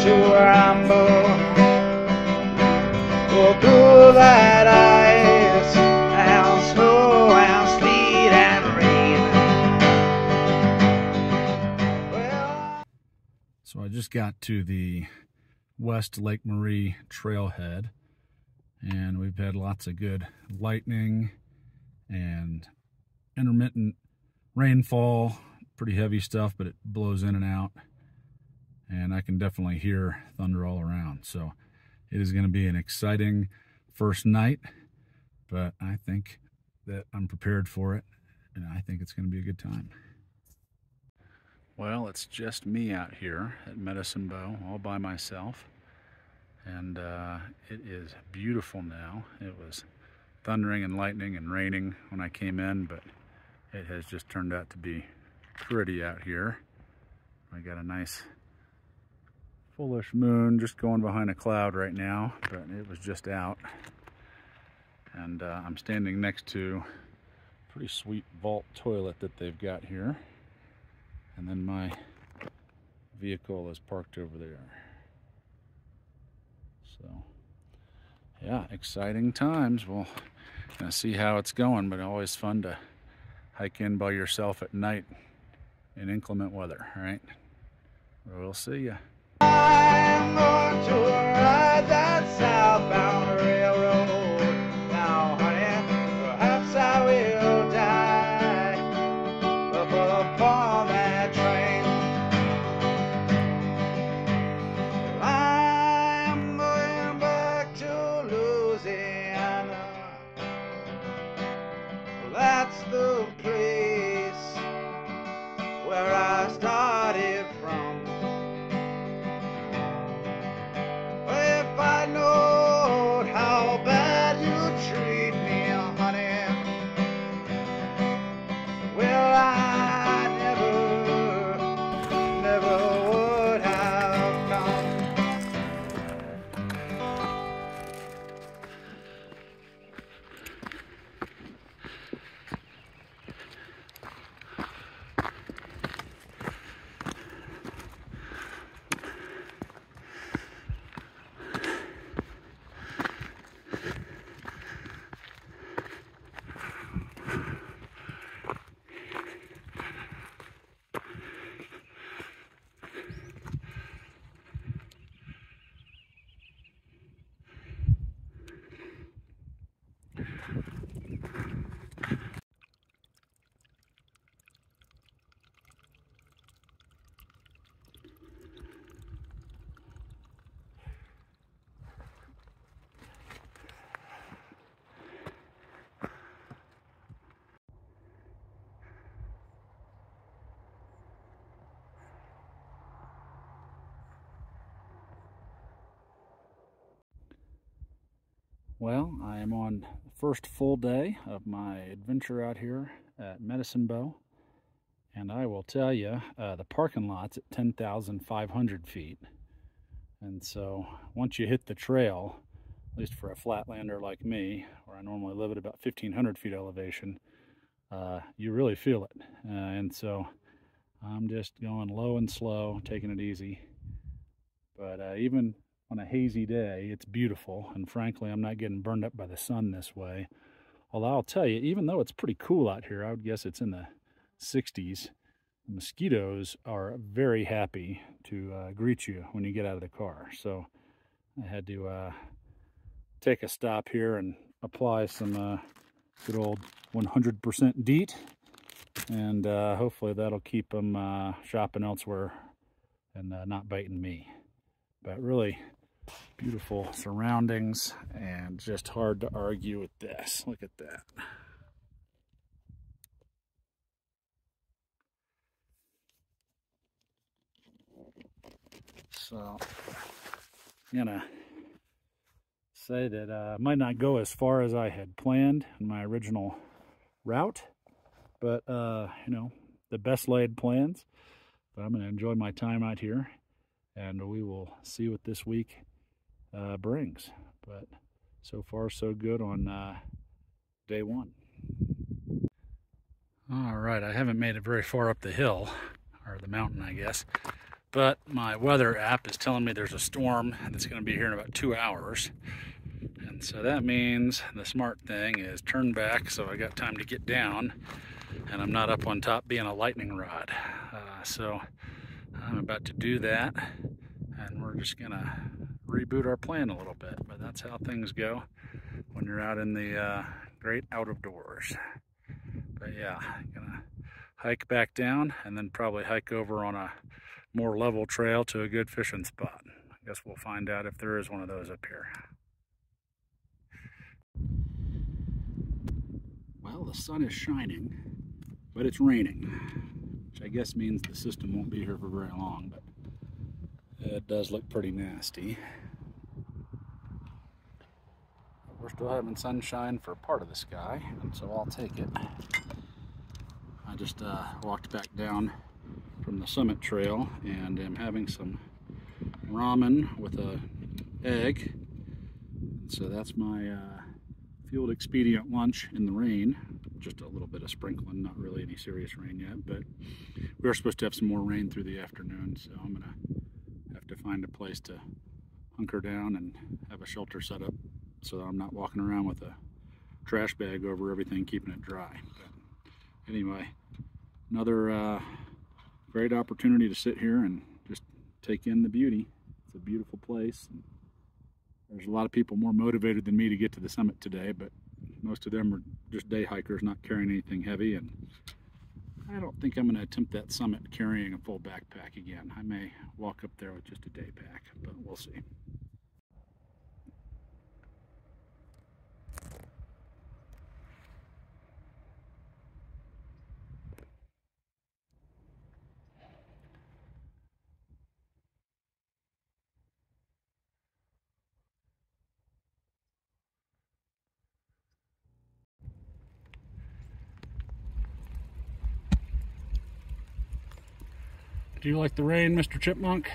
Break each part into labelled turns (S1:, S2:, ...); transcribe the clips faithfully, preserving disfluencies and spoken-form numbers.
S1: to ramble, go through that ice and snow and sleet and rain. Well,
S2: so I just got to the West Lake Marie trailhead, and we've had lots of good lightning and intermittent rainfall, pretty heavy stuff, but it blows in and out, and I can definitely hear thunder all around. So it is going to be an exciting first night, but I think that I'm prepared for it, and I think it's going to be a good time. Well, it's just me out here at Medicine Bow, all by myself, and uh, it is beautiful now. It was thundering and lightning and raining when I came in, but it has just turned out to be pretty out here. I got a nice fullish moon just going behind a cloud right now, but it was just out. And uh, I'm standing next to a pretty sweet vault toilet that they've got here. And then my vehicle is parked over there. So, yeah, exciting times. We'll gonna see how it's going, but always fun to hike in by yourself at night in inclement weather, right? We'll see ya.
S1: I'm going to ride that southbound railroad. Now, honey, perhaps I will die up upon that train. I'm going back to Louisiana. That's the place where I started from. If I know how bad you treat me, honey, well, I never, never would have come.
S2: Well, I am on the first full day of my adventure out here at Medicine Bow, and I will tell you, uh, the parking lot's at ten thousand five hundred feet, and so once you hit the trail, at least for a flatlander like me, where I normally live at about fifteen hundred feet elevation, uh, you really feel it, uh, and so I'm just going low and slow, taking it easy, but uh, even on a hazy day, it's beautiful, and frankly, I'm not getting burned up by the sun this way. Although I'll tell you, even though it's pretty cool out here, I would guess it's in the sixties, the mosquitoes are very happy to uh, greet you when you get out of the car. So I had to uh, take a stop here and apply some uh, good old one hundred percent DEET, and uh, hopefully that'll keep them uh, shopping elsewhere and uh, not biting me. But really beautiful surroundings, and just hard to argue with this. Look at that. So I'm gonna say that uh, I might not go as far as I had planned in my original route, but uh, you know, the best laid plans. But I'm gonna enjoy my time out here, and we will see what this week uh, brings. But so far so good on uh, day one. All right, I haven't made it very far up the hill, or the mountain I guess, but my weather app is telling me there's a storm that's going to be here in about two hours. And so that means the smart thing is turn back so I got time to get down and I'm not up on top being a lightning rod. Uh, so I'm about to do that, and we're just going to reboot our plan a little bit. But that's how things go when you're out in the uh, great out of doors. But yeah, gonna hike back down and then probably hike over on a more level trail to a good fishing spot. I guess we'll find out if there is one of those up here. Well, the sun is shining, but it's raining, which I guess means the system won't be here for very long, but it does look pretty nasty. We're still having sunshine for part of the sky, and so I'll take it. I just uh, walked back down from the summit trail and am having some ramen with a egg. So that's my uh, field expedient lunch in the rain. Just a little bit of sprinkling, not really any serious rain yet, but we're supposed to have some more rain through the afternoon, so I'm gonna have to find a place to hunker down and have a shelter set up so that I'm not walking around with a trash bag over everything, keeping it dry. But anyway, another uh, great opportunity to sit here and just take in the beauty. It's a beautiful place. And there's a lot of people more motivated than me to get to the summit today, but most of them are just day hikers, not carrying anything heavy, and I don't think I'm going to attempt that summit carrying a full backpack again. I may walk up there with just a day pack, but we'll see. Do you like the rain, Mister Chipmunk?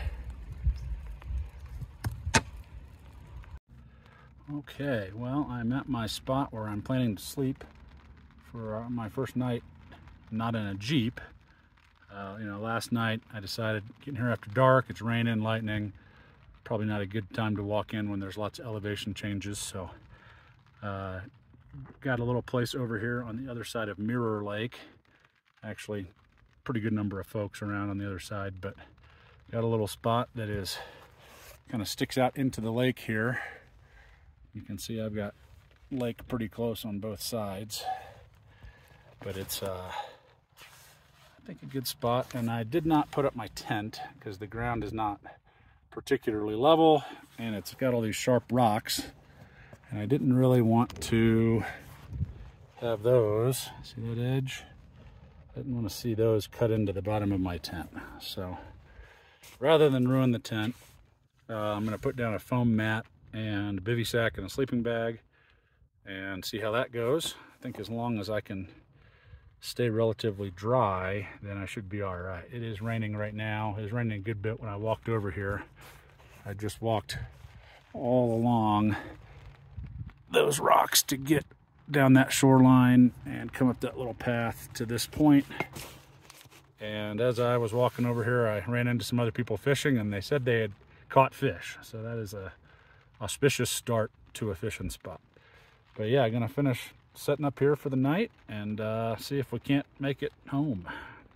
S2: Okay, well, I'm at my spot where I'm planning to sleep for uh, my first night, not in a Jeep. Uh, you know, last night I decided getting here after dark, it's raining, lightning, probably not a good time to walk in when there's lots of elevation changes, so uh, got a little place over here on the other side of Mirror Lake. Actually, pretty good number of folks around on the other side, but got a little spot that is kind of sticks out into the lake here. You can see I've got lake pretty close on both sides, but it's uh, I think a good spot. And I did not put up my tent because the ground is not particularly level and it's got all these sharp rocks, and I didn't really want to have those, see that edge? I didn't want to see those cut into the bottom of my tent. So rather than ruin the tent, uh, I'm going to put down a foam mat and a bivy sack and a sleeping bag and see how that goes. I think as long as I can stay relatively dry, then I should be all right. It is raining right now. It was raining a good bit when I walked over here. I just walked all along those rocks to get down that shoreline and come up that little path to this point. And as I was walking over here, I ran into some other people fishing, and they said they had caught fish. So that is a auspicious start to a fishing spot. But yeah, I'm gonna finish setting up here for the night and uh, see if we can't make it home.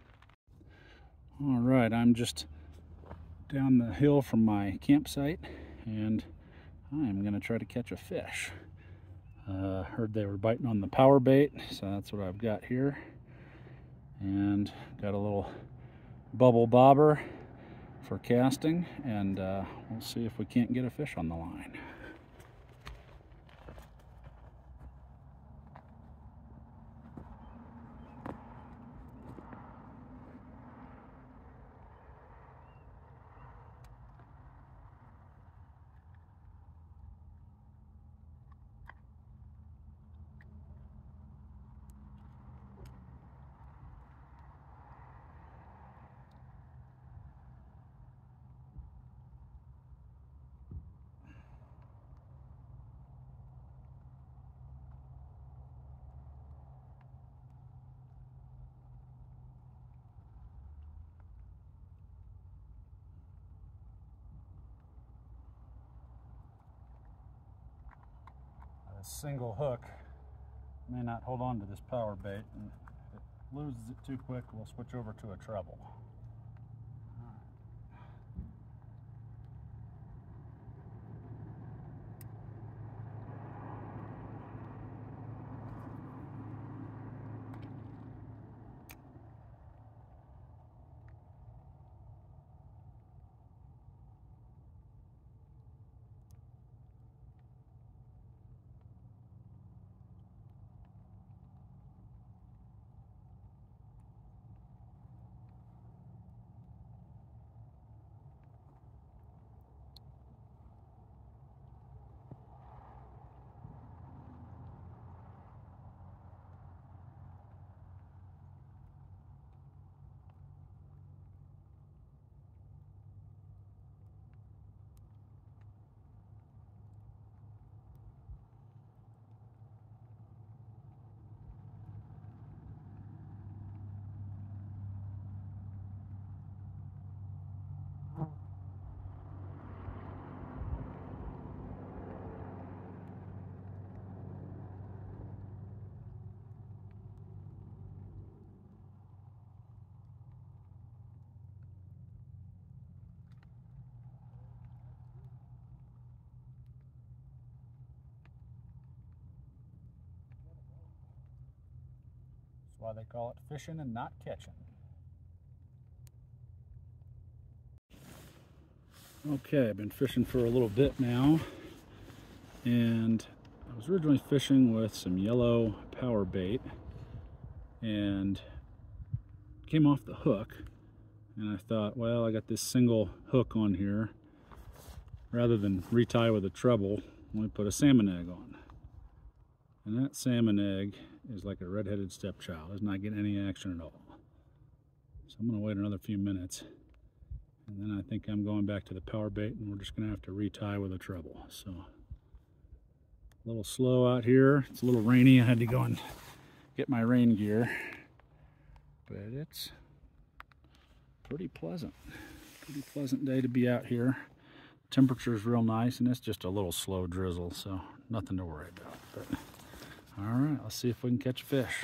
S2: All right, I'm just down the hill from my campsite, and I'm gonna try to catch a fish. Uh, heard they were biting on the power bait, so that's what I've got here. And got a little bubble bobber for casting, and uh, we'll see if we can't get a fish on the line. this single hook may not hold on to this power bait, and if it loses it too quick, we'll switch over to a treble. That's why they call it fishing and not catching. Okay, I've been fishing for a little bit now, and I was originally fishing with some yellow power bait and came off the hook, and I thought, well, I got this single hook on here, rather than retie with a treble, let me put a salmon egg on. And that salmon egg is like a red-headed stepchild. It's not getting any action at all. So I'm gonna wait another few minutes, and then I think I'm going back to the power bait, and we're just gonna have to retie with a treble. So a little slow out here. It's a little rainy. I had to go and get my rain gear, but it's pretty pleasant. Pretty pleasant day to be out here. Temperature is real nice, and it's just a little slow drizzle, so nothing to worry about. But all right, let's see if we can catch a fish.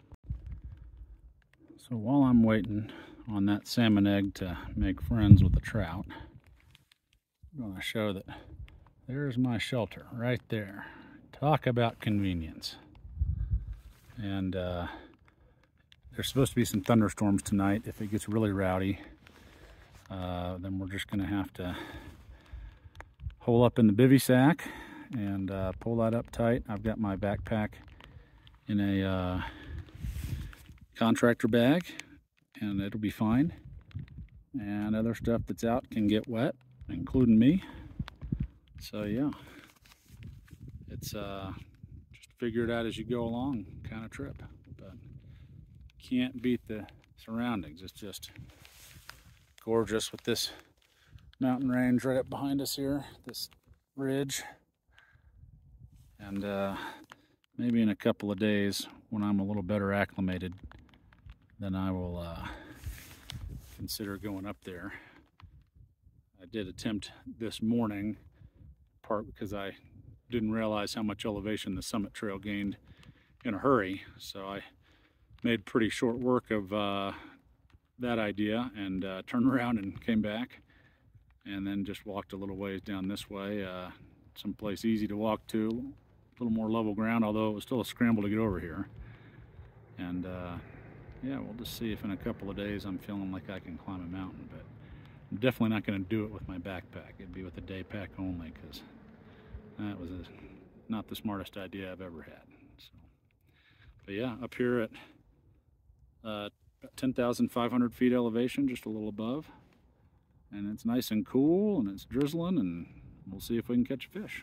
S2: So while I'm waiting on that salmon egg to make friends with the trout, I'm going to show that there's my shelter right there. Talk about convenience. And uh, there's supposed to be some thunderstorms tonight. If it gets really rowdy, uh, then we're just going to have to hole up in the bivy sack and uh, pull that up tight. I've got my backpack in a uh, contractor bag, and it'll be fine. And other stuff that's out can get wet, including me. So yeah, it's uh, just figure it out as you go along kind of trip. But can't beat the surroundings. It's just gorgeous with this mountain range right up behind us here, this ridge. And uh, maybe in a couple of days, when I'm a little better acclimated, then I will uh, consider going up there. I did attempt this morning, part because I didn't realize how much elevation the summit trail gained in a hurry. So I made pretty short work of uh, that idea, and uh, turned around and came back, and then just walked a little ways down this way, uh, someplace easy to walk to, a little more level ground, although it was still a scramble to get over here. And uh, yeah, we'll just see if in a couple of days I'm feeling like I can climb a mountain, but I'm definitely not going to do it with my backpack. It'd be with a day pack only, because that was a, not the smartest idea I've ever had. So, but yeah, up here at uh, ten thousand five hundred feet elevation, just a little above, and it's nice and cool, and it's drizzling, and we'll see if we can catch a fish.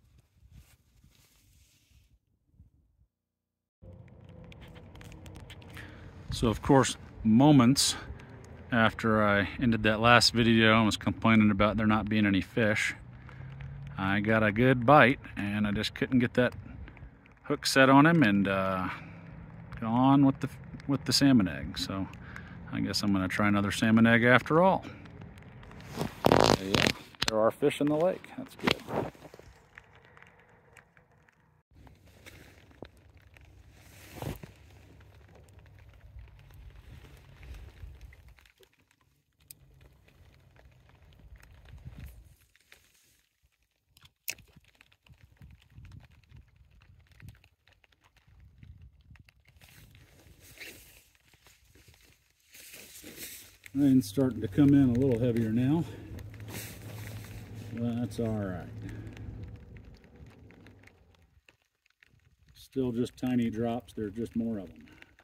S2: So of course, moments after I ended that last video and was complaining about there not being any fish, I got a good bite, and I just couldn't get that hook set on him, and uh, gone with the with the salmon egg. So I guess I'm gonna try another salmon egg after all. Yeah, there are fish in the lake. That's good. Rain's starting to come in a little heavier now, but that's all right. Still just tiny drops, there's just more of them.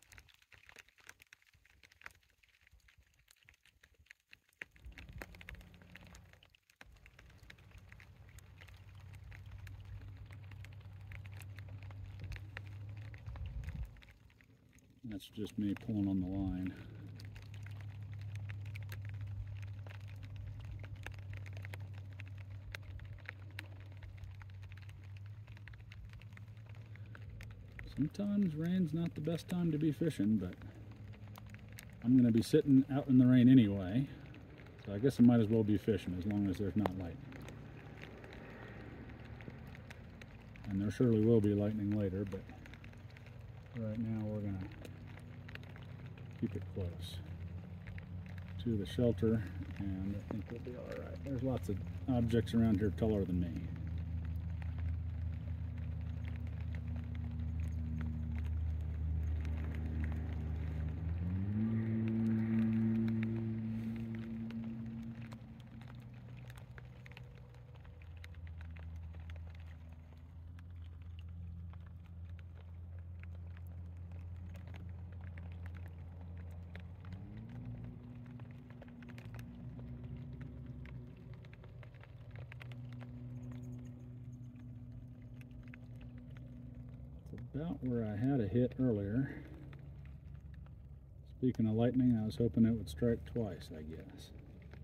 S2: That's just me pulling on the line. Sometimes rain's not the best time to be fishing, but I'm going to be sitting out in the rain anyway, so I guess I might as well be fishing as long as there's not lightning. And there surely will be lightning later, but right now we're going to keep it close to the shelter, and I think we'll be all right. There's lots of objects around here taller than me. About where I had a hit earlier. Speaking of lightning, I was hoping it would strike twice, I guess.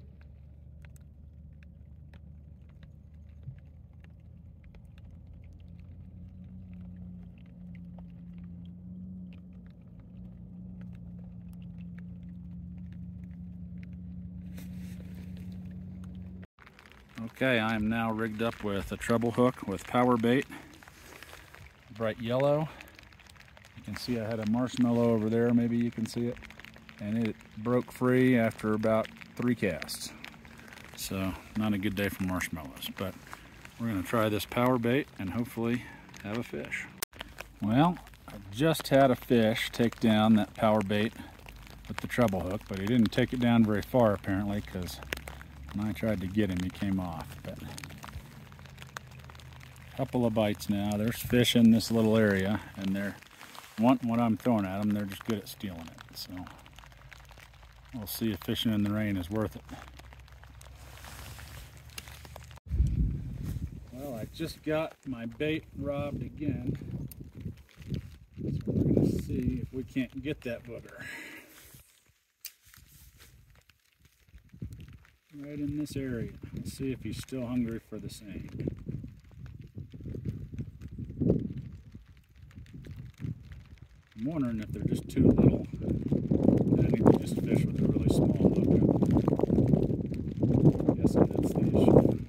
S2: Okay, I am now rigged up with a treble hook with power bait. Bright yellow. You can see I had a marshmallow over there, maybe you can see it, and it broke free after about three casts. So not a good day for marshmallows, but we're going to try this power bait and hopefully have a fish. Well, I just had a fish take down that power bait with the treble hook, but he didn't take it down very far apparently, because when I tried to get him he came off. But couple of bites now. There's fish in this little area, and they're wanting what I'm throwing at them. They're just good at stealing it. So we'll see if fishing in the rain is worth it. Well, I just got my bait robbed again. So we're going to see if we can't get that booger. Right in this area. Let's see if he's still hungry for the same. I'm wondering if they're just too little, and I need to just fish with a really small hook. I'm guessing that's the issue.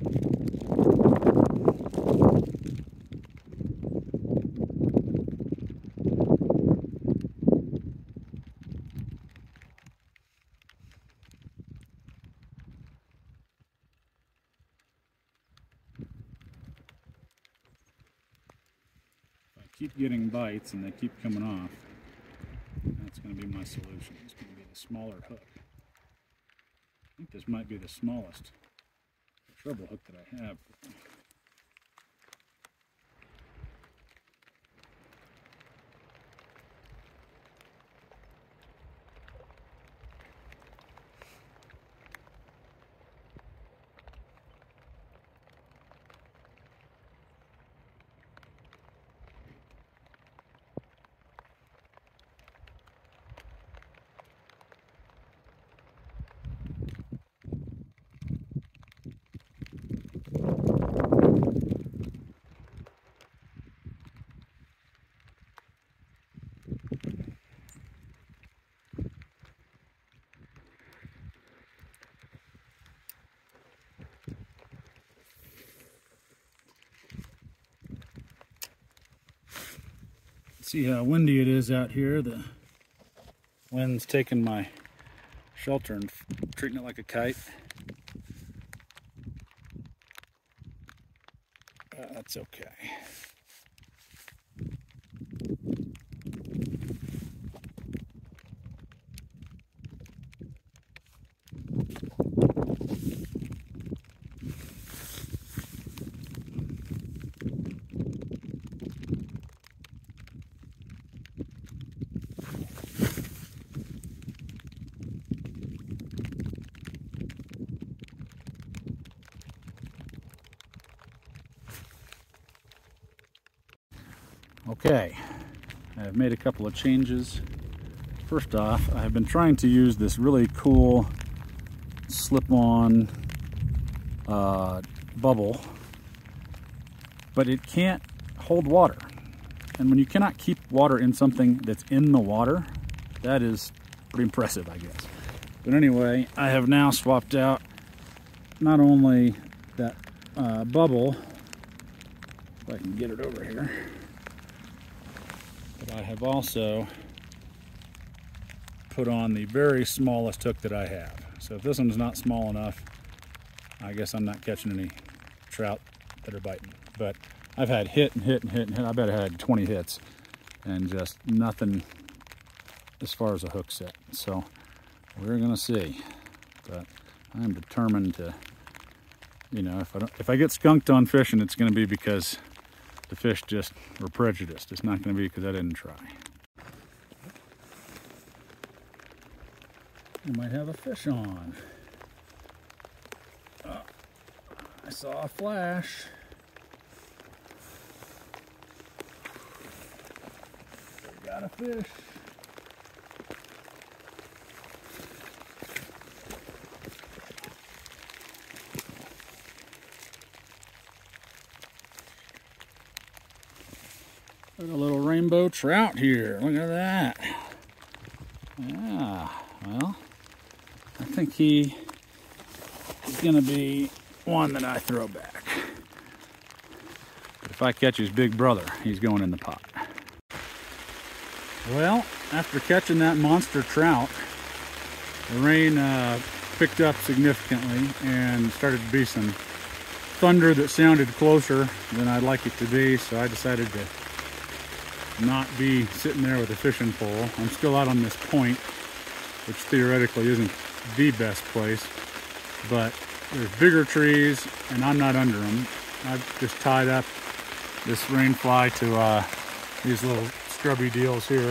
S2: Keep getting bites and they keep coming off, that's going to be my solution. It's going to be the smaller hook. I think this might be the smallest treble hook that I have. See how windy it is out here. The wind's taking my shelter and treating it like a kite. Uh, that's okay. Okay, I've made a couple of changes. First off, I've been trying to use this really cool slip-on uh, bubble, but it can't hold water. And when you cannot keep water in something that's in the water, that is pretty impressive, I guess. But anyway, I have now swapped out not only that uh, bubble, if I can get it over here, but I have also put on the very smallest hook that I have. So if this one's not small enough, I guess I'm not catching any trout that are biting. But I've had hit and hit and hit and hit. I bet I had twenty hits and just nothing as far as a hook set. So we're gonna see. But I'm determined to, you know, if I don't, if I get skunked on fishing, it's gonna be because the fish just were prejudiced. It's not gonna be because I didn't try. We might have a fish on. Oh, I saw a flash. We got a fish. Got a little rainbow trout here. Look at that. Yeah, well, I think he is going to be one that I throw back. But if I catch his big brother, he's going in the pot. Well, after catching that monster trout, the rain uh, picked up significantly and started to be some thunder that sounded closer than I'd like it to be, so I decided to not be sitting there with a fishing pole. I'm still out on this point, which theoretically isn't the best place, but there's bigger trees and I'm not under them. I've just tied up this rain fly to uh, these little scrubby deals here.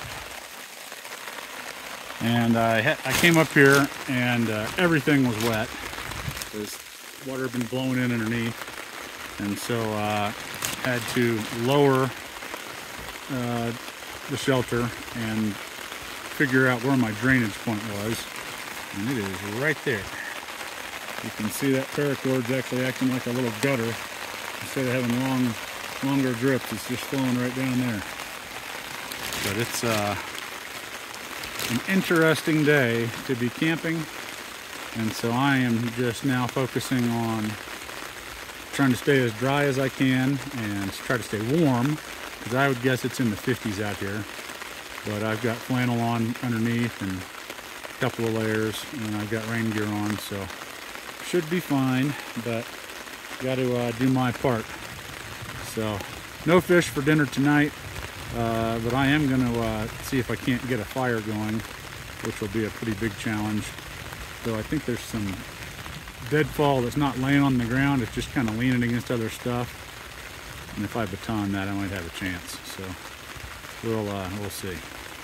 S2: And I, I came up here and uh, everything was wet. There's water had been blowing in underneath, and so uh, had to lower uh, the shelter and figure out where my drainage point was, and it is right there. You can see that paracord's actually acting like a little gutter. Instead of having long, longer drips, it's just flowing right down there. But it's uh, an interesting day to be camping, and so I am just now focusing on trying to stay as dry as I can and try to stay warm, because I would guess it's in the fifties out here. But I've got flannel on underneath and a couple of layers, and I've got rain gear on, so should be fine, but got to uh, do my part. So no fish for dinner tonight, uh, but I am going to uh, see if I can't get a fire going, which will be a pretty big challenge. So I think there's some deadfall that's not laying on the ground, it's just kind of leaning against other stuff. And if I baton that, I might have a chance. So we'll uh, we'll see.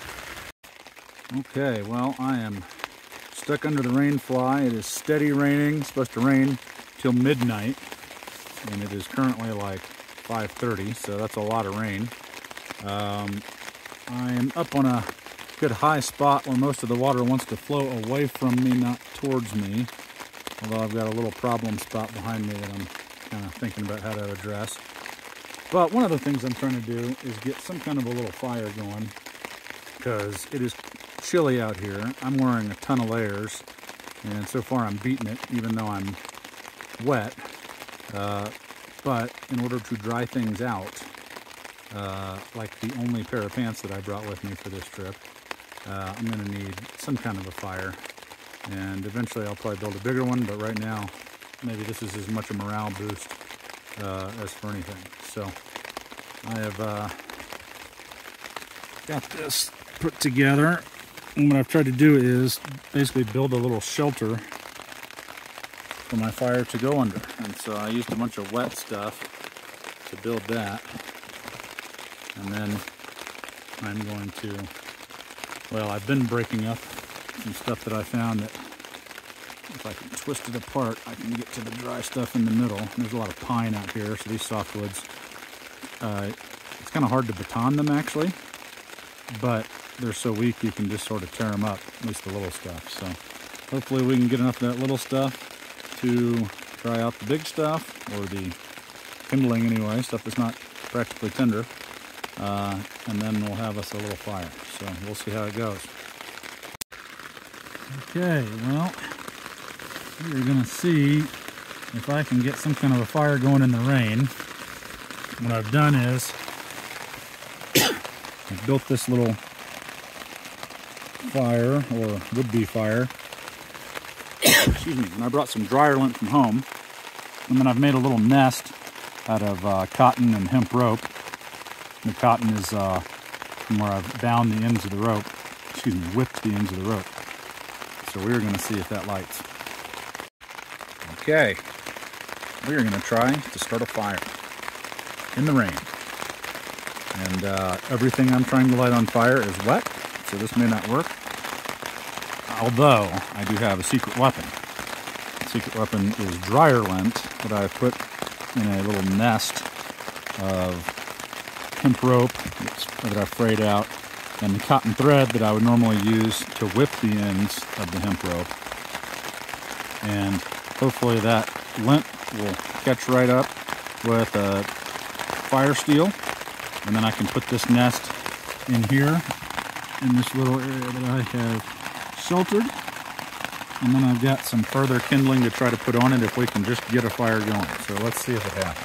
S2: Okay, well, I am stuck under the rain fly. It is steady raining. It's supposed to rain till midnight, and it is currently like five thirty, so that's a lot of rain. Um, I am up on a good high spot where most of the water wants to flow away from me, not towards me. Although I've got a little problem spot behind me that I'm kind of thinking about how to address. But one of the things I'm trying to do is get some kind of a little fire going, because it is chilly out here. I'm wearing a ton of layers, and so far I'm beating it, even though I'm wet. Uh, but in order to dry things out, uh, like the only pair of pants that I brought with me for this trip, uh, I'm going to need some kind of a fire. And eventually I'll probably build a bigger one, but right now maybe this is as much a morale boost uh, as for anything. So I have uh, got this put together, and what I've tried to do is basically build a little shelter for my fire to go under. And so I used a bunch of wet stuff to build that, and then I'm going to, well, I've been breaking up some stuff that I found that if I can twist it apart, I can get to the dry stuff in the middle. There's a lot of pine out here, so these softwoods, uh, It's kind of hard to baton them actually, but they're so weak you can just sort of tear them up, at least the little stuff. So hopefully we can get enough of that little stuff to try out the big stuff, or the kindling anyway, stuff that's not practically tinder, uh, and then we'll have us a little fire. So we'll see how it goes. Okay, well, we're gonna see if I can get some kind of a fire going in the rain. What I've done is I've built this little fire, or would-be fire. Excuse me. And I brought some dryer lint from home, and then I've made a little nest out of uh, cotton and hemp rope. The cotton is uh, from where I've bound the ends of the rope. Excuse me, whipped the ends of the rope. So we're going to see if that lights. Okay, we are going to try to start a fire in the rain. And uh, everything I'm trying to light on fire is wet, so this may not work. Although I do have a secret weapon. The secret weapon is dryer lint that I've put in a little nest of hemp rope that I've frayed out, and the cotton thread that I would normally use to whip the ends of the hemp rope. And hopefully that lint will catch right up with a fire steel, and then I can put this nest in here in this little area that I have sheltered, and then I've got some further kindling to try to put on it if we can just get a fire going. So let's see if it happens.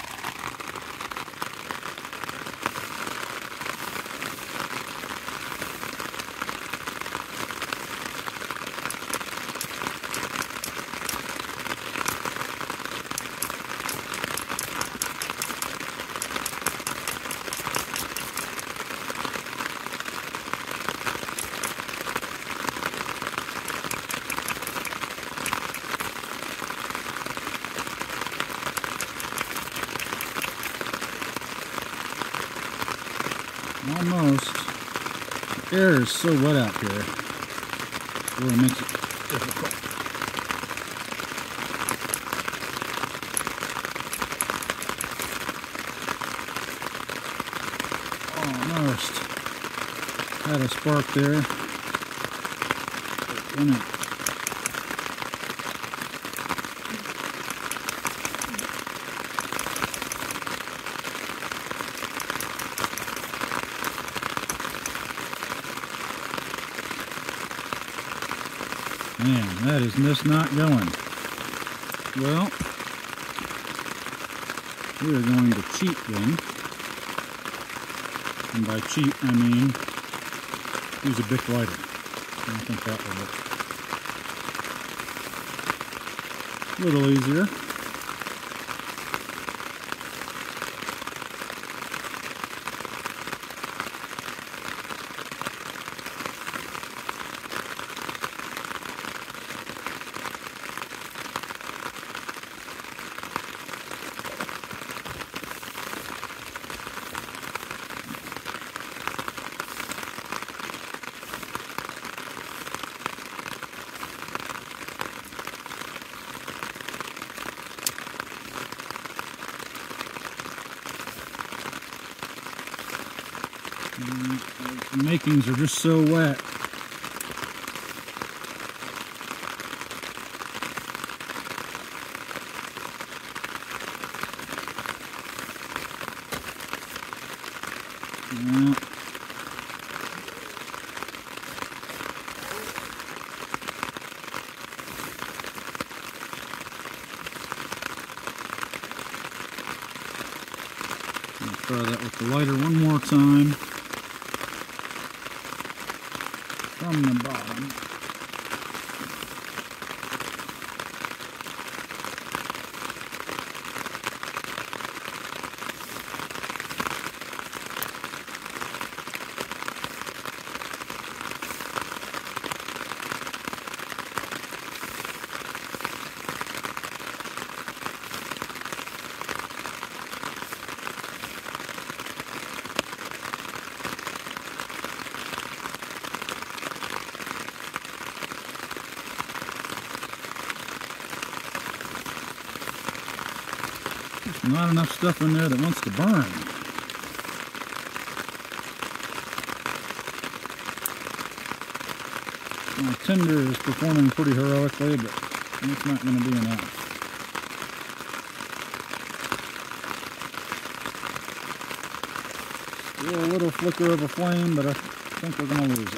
S2: Almost. The air is so wet out here. It really makes it difficult. Almost. Had a spark there. But when it Man, that is just not going. Well, we are going to cheat then. And by cheat, I mean use a Bic lighter. I think that will look a little easier. The makings are just so wet. Yeah. I'll try that with the lighter one more time. From the bottom. Not enough stuff in there that wants to burn. My tinder is performing pretty heroically, but it's not going to be enough. Still a little flicker of a flame, but I think we're going to lose it.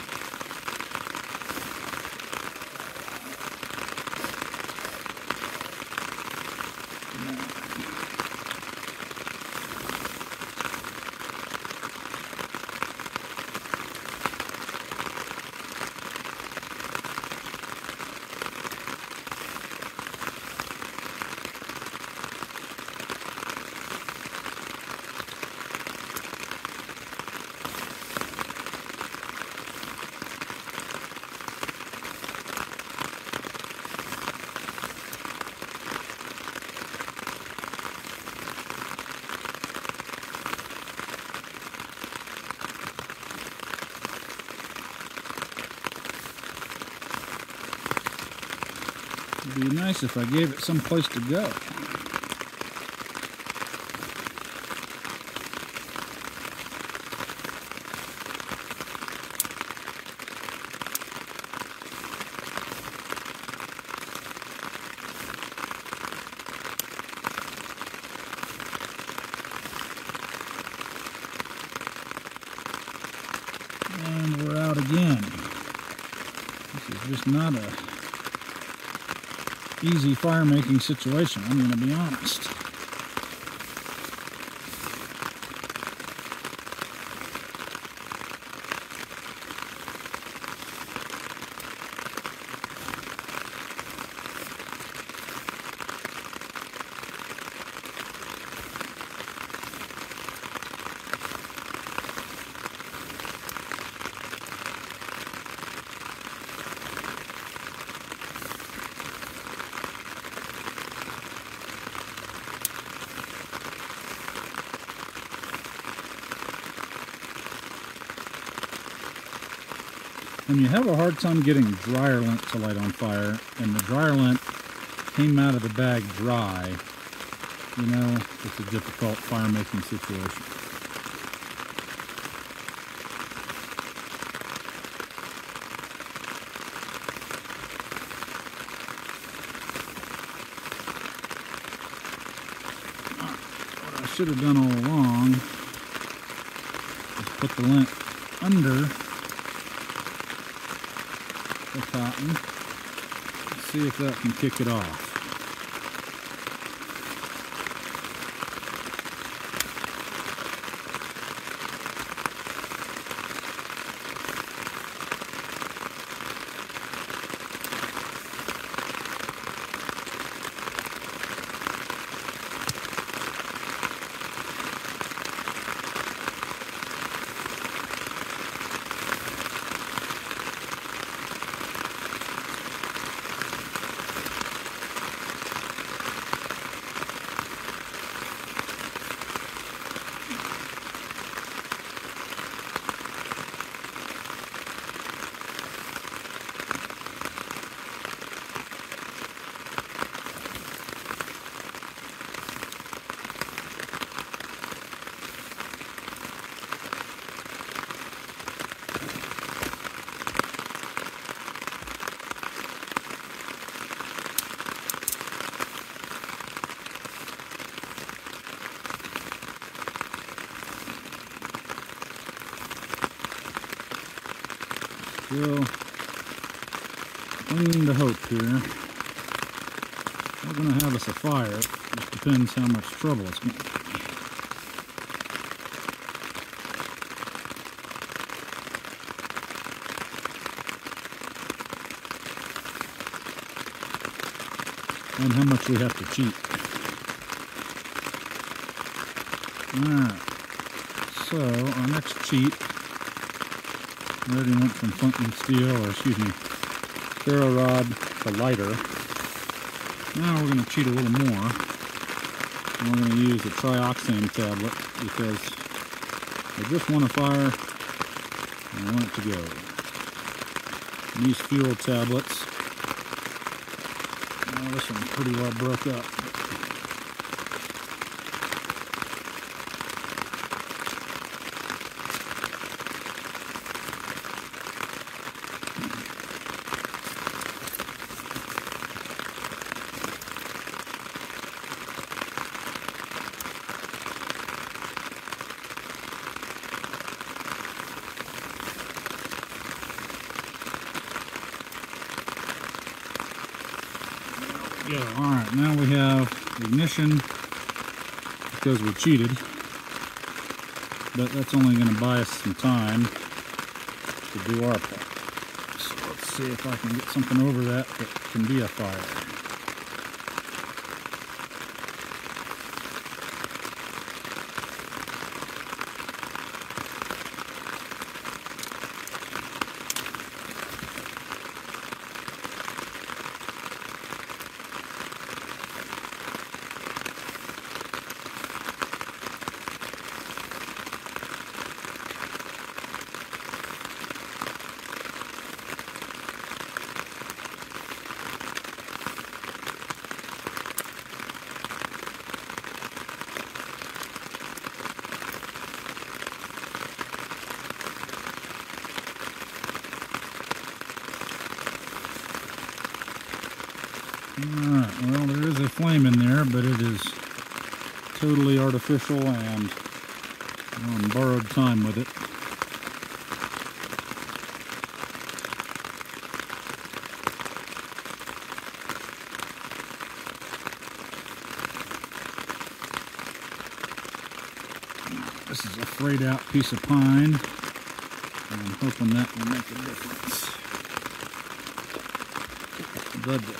S2: It'd be nice if I gave it some place to go. And we're out again. This is just not a easy fire making situation, I'm going to be honest. When you have a hard time getting dryer lint to light on fire, and the dryer lint came out of the bag dry, you know, it's a difficult fire making situation. What I should have done all along is put the lint under the cotton. Let's see if that can kick it off. Still clinging to hope here. We're going to have us a fire. It just depends how much trouble it's going to be. And how much we have to cheat. Alright, so our next cheat, we already went from flint and steel, or excuse me, ferro rod to lighter. Now we're going to cheat a little more. And we're going to use a trioxane tablet because I just want a fire and I want it to go. And these fuel tablets, oh, this one's pretty well broke up. go. Alright, now we have ignition because we cheated. But that's only going to buy us some time to do our part. So let's see if I can get something over that that can be a fire. Alright, well, there is a flame in there, but it is totally artificial and we're on borrowed time with it. This is a frayed out piece of pine, and I'm hoping that will make a difference. The difference.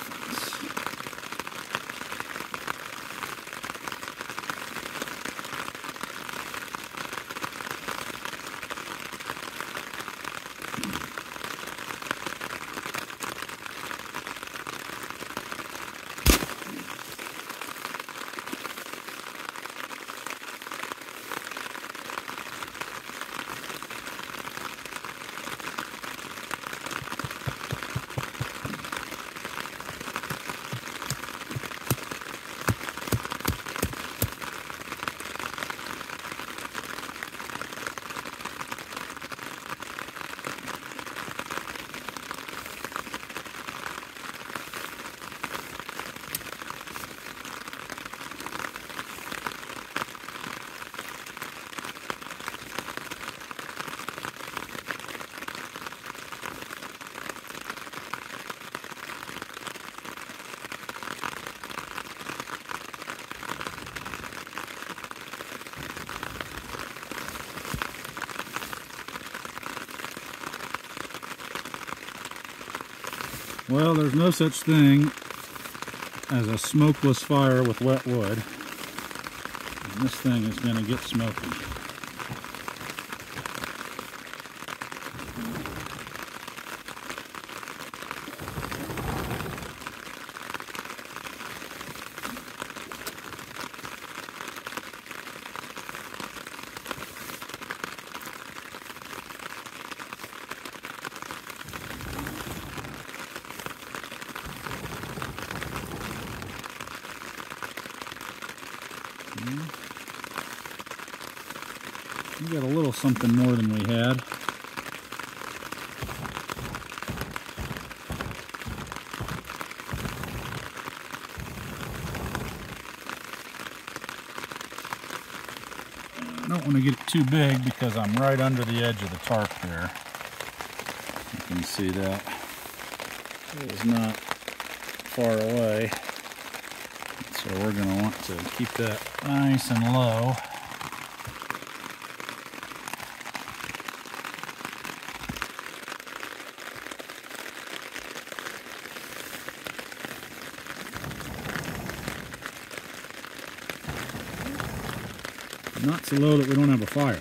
S2: Well, there's no such thing as a smokeless fire with wet wood. And this thing is going to get smoky. We got a little something more than we had. I don't want to get it too big because I'm right under the edge of the tarp there. You can see that. It is not far away. So we're going to want to keep that nice and low. Not so low that we don't have a fire.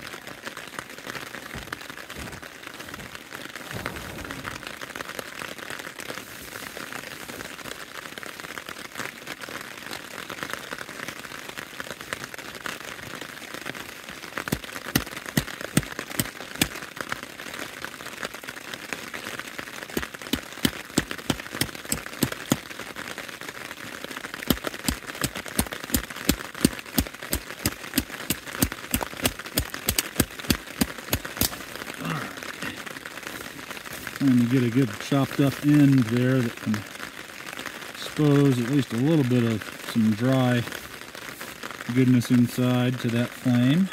S2: Trying to get a good chopped up end there that can expose at least a little bit of some dry goodness inside to that flame.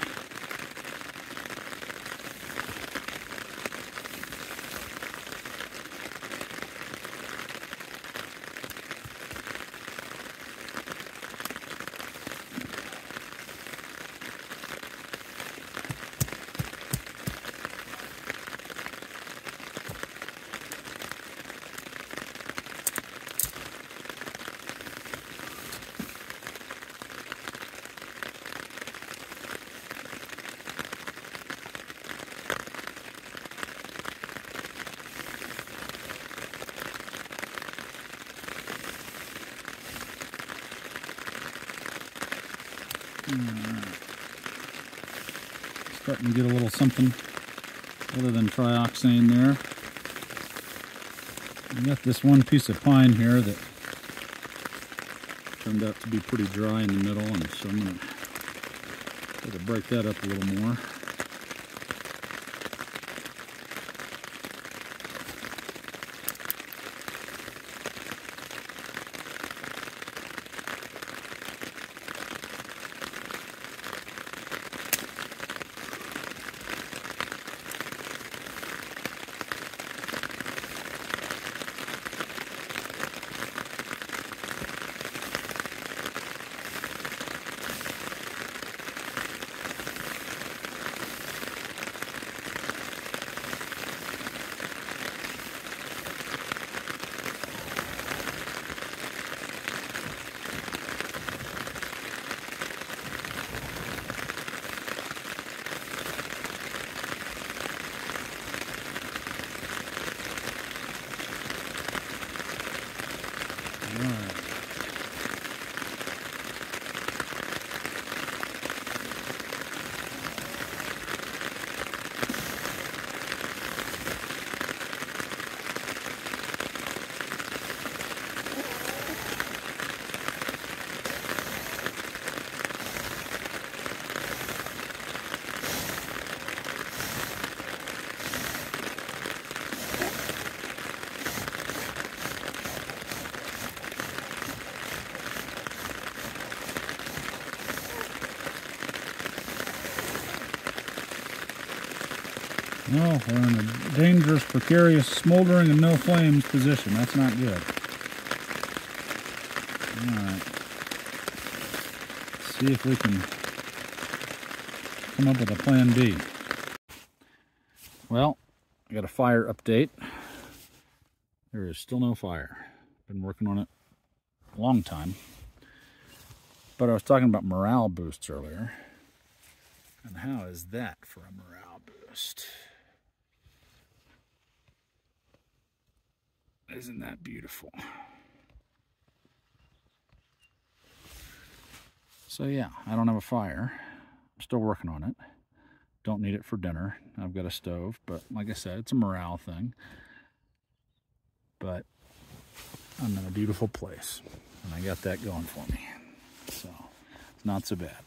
S2: Right. Starting to get a little something other than trioxane there. I got this one piece of pine here that turned out to be pretty dry in the middle, and so I'm going to try to break that up a little more. No, we're in a dangerous, precarious, smoldering, and no flames position. That's not good. Alright. See if we can come up with a plan B. Well, I got a fire update. There is still no fire. Been working on it a long time. But I was talking about morale boosts earlier. And how is that for a morale boost? Isn't that beautiful? So yeah, I don't have a fire. I'm still working on it. Don't need it for dinner. I've got a stove, but like I said, it's a morale thing. But I'm in a beautiful place, and I got that going for me. So it's not so bad.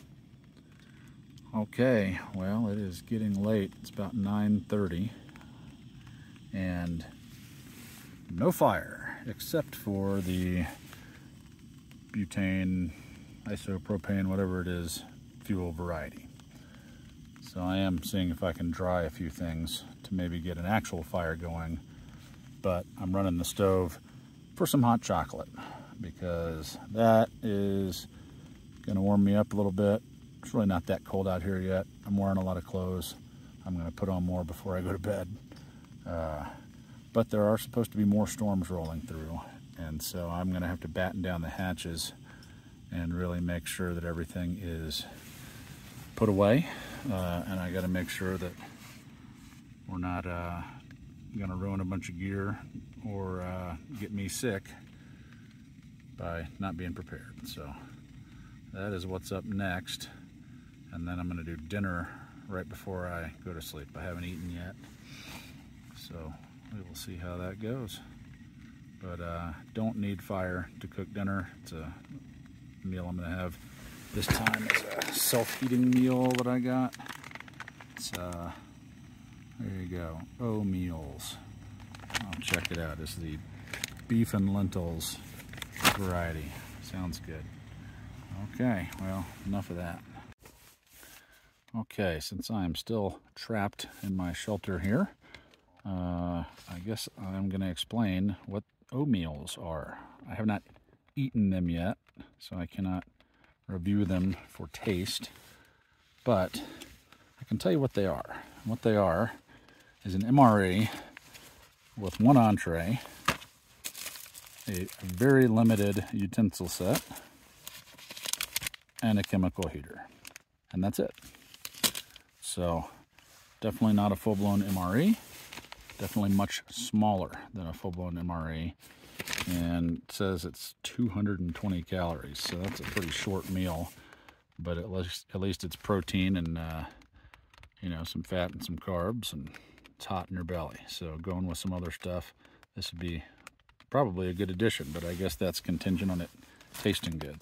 S2: Okay, well, it is getting late. It's about nine thirty, and no fire except for the butane, isopropane, whatever it is, fuel variety. So I am seeing if I can dry a few things to maybe get an actual fire going, but I'm running the stove for some hot chocolate because that is gonna warm me up a little bit. It's really not that cold out here yet. I'm wearing a lot of clothes. I'm gonna put on more before I go to bed. Uh, But there are supposed to be more storms rolling through, and so I'm going to have to batten down the hatches and really make sure that everything is put away. Uh, and I got to make sure that we're not uh, going to ruin a bunch of gear or uh, get me sick by not being prepared. So that is what's up next, and then I'm going to do dinner right before I go to sleep. I haven't eaten yet, so we will see how that goes. But uh, don't need fire to cook dinner. It's a meal I'm going to have this time. It's a self-heating meal that I got. It's, uh, there you go, O meals. I'll check it out. It's the beef and lentils variety. Sounds good. Okay, well, enough of that. Okay, since I am still trapped in my shelter here, Uh, I guess I'm going to explain what oatmeals are. I have not eaten them yet, so I cannot review them for taste, but I can tell you what they are. What they are is an M R E with one entree, a very limited utensil set, and a chemical heater, and that's it. So definitely not a full-blown M R E. Definitely much smaller than a full-blown M R E, and it says it's two hundred twenty calories, so that's a pretty short meal but at least at least it's protein and uh, you know, some fat and some carbs, and it's hot in your belly. So going with some other stuff, this would be probably a good addition, but I guess that's contingent on it tasting good.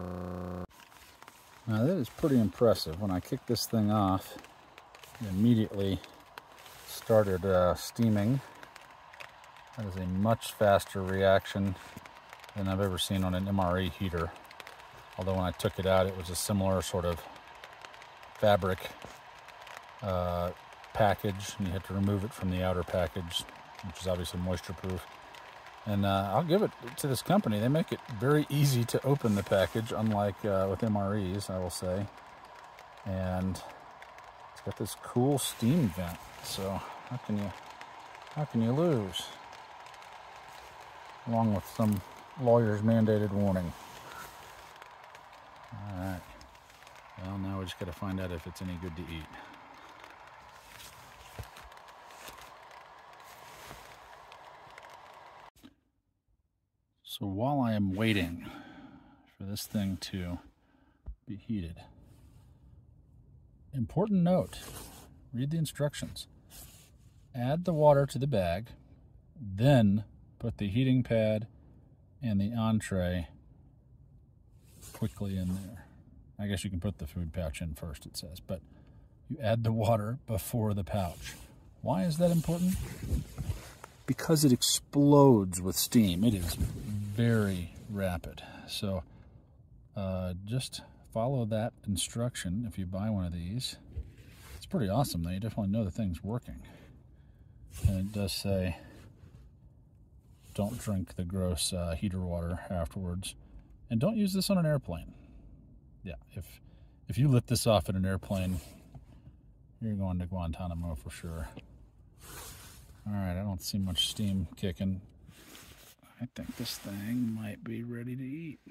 S2: Now that is pretty impressive. When I kicked this thing off, it immediately started uh, steaming. That is a much faster reaction than I've ever seen on an M R E heater. Although when I took it out, it was a similar sort of fabric uh, package, and you had to remove it from the outer package, which is obviously moisture proof. And uh, I'll give it to this company. They make it very easy to open the package, unlike uh, with M R Es, I will say. And it's got this cool steam vent. So how can you, how can you lose? Along with some lawyer's mandated warning. All right. Well, now we just got to find out if it's any good to eat. So while I am waiting for this thing to be heated, important note, read the instructions. Add the water to the bag, then put the heating pad and the entree quickly in there. I guess you can put the food pouch in first, it says, but you add the water before the pouch. Why is that important? Because it explodes with steam. It is very rapid. So uh, just follow that instruction if you buy one of these. It's pretty awesome though. You definitely know the thing's working. And it does say, don't drink the gross uh, heater water afterwards. And don't use this on an airplane. Yeah, if if you lift this off at an airplane, you're going to Guantanamo for sure. All right, I don't see much steam kicking. I think this thing might be ready to eat.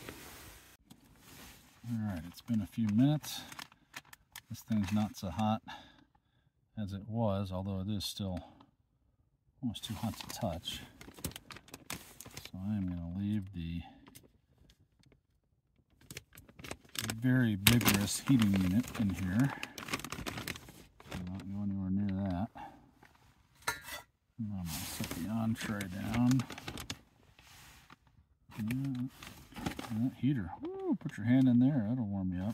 S2: All right, it's been a few minutes. This thing's not so hot as it was, although it is still almost too hot to touch. So I am going to leave the very vigorous heating unit in here. I'm not go anywhere near that. I'm going to set the entree down. And that heater, woo, put your hand in there, that'll warm you up.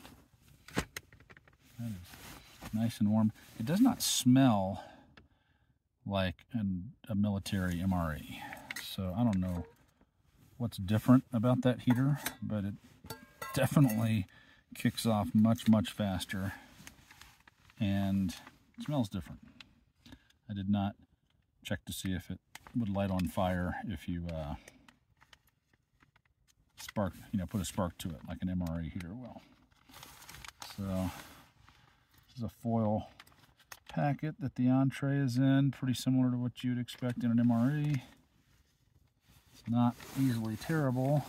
S2: That is nice and warm. It does not smell like an, a military M R E. So I don't know what's different about that heater, but it definitely kicks off much, much faster, and it smells different. I did not check to see if it would light on fire if you uh, spark, you know, put a spark to it like an M R E heater will. So this is a foil packet that the entree is in, pretty similar to what you'd expect in an M R E. It's not easily tearable.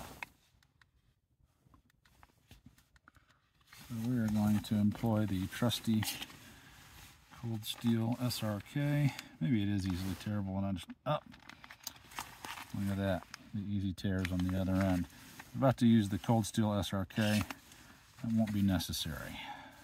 S2: So we are going to employ the trusty cold steel S R K. Maybe it is easily tearable and I just, oh, look at that, the easy tears on the other end. I'm about to use the cold steel S R K. That won't be necessary.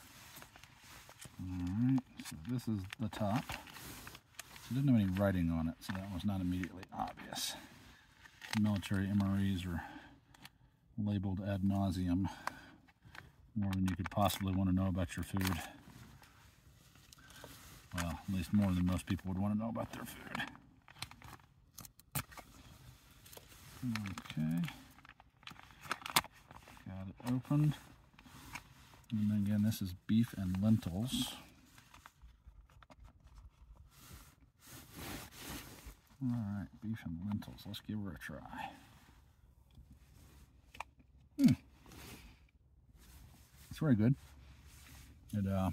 S2: Alright, so this is the top. So it didn't have any writing on it, so that was not immediately obvious. Military M R Es are labeled ad nauseum, more than you could possibly want to know about your food. Well, at least more than most people would want to know about their food. Okay. Got it opened. And then again, this is beef and lentils. Alright, beef and lentils. Let's give her a try. Hmm. It's very good. It uh,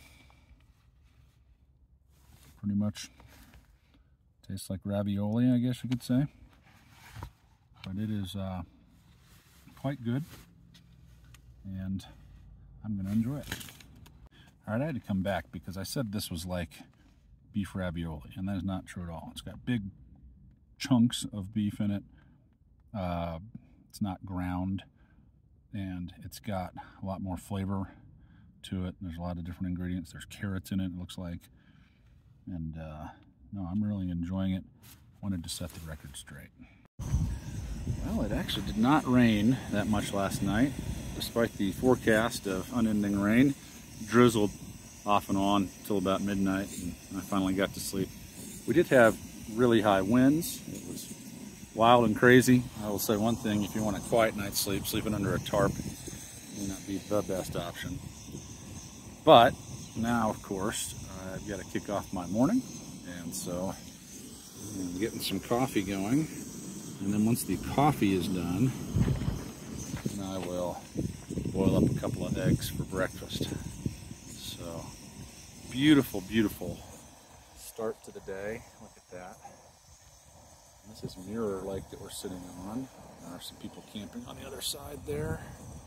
S2: pretty much tastes like ravioli, I guess you could say. But it is uh, quite good. And I'm going to enjoy it. Alright, I had to come back because I said this was like beef ravioli, and that is not true at all. It's got big chunks of beef in it. Uh, it's not ground. and it's got a lot more flavor to it. There's a lot of different ingredients. There's carrots in it, it looks like. And uh, no, I'm really enjoying it. Wanted to set the record straight. Well, it actually did not rain that much last night, despite the forecast of unending rain. It drizzled off and on until about midnight, and I finally got to sleep. We did have really high winds. It was wild and crazy. I will say one thing: if you want a quiet night's sleep, sleeping under a tarp may not be the best option. But now, of course, I've got to kick off my morning, and so I'm getting some coffee going. And then once the coffee is done, then I will boil up a couple of eggs for breakfast. So, beautiful, beautiful start to the day. Look at that. And this is Mirror Lake that we're sitting on. There are some people camping on the other side there.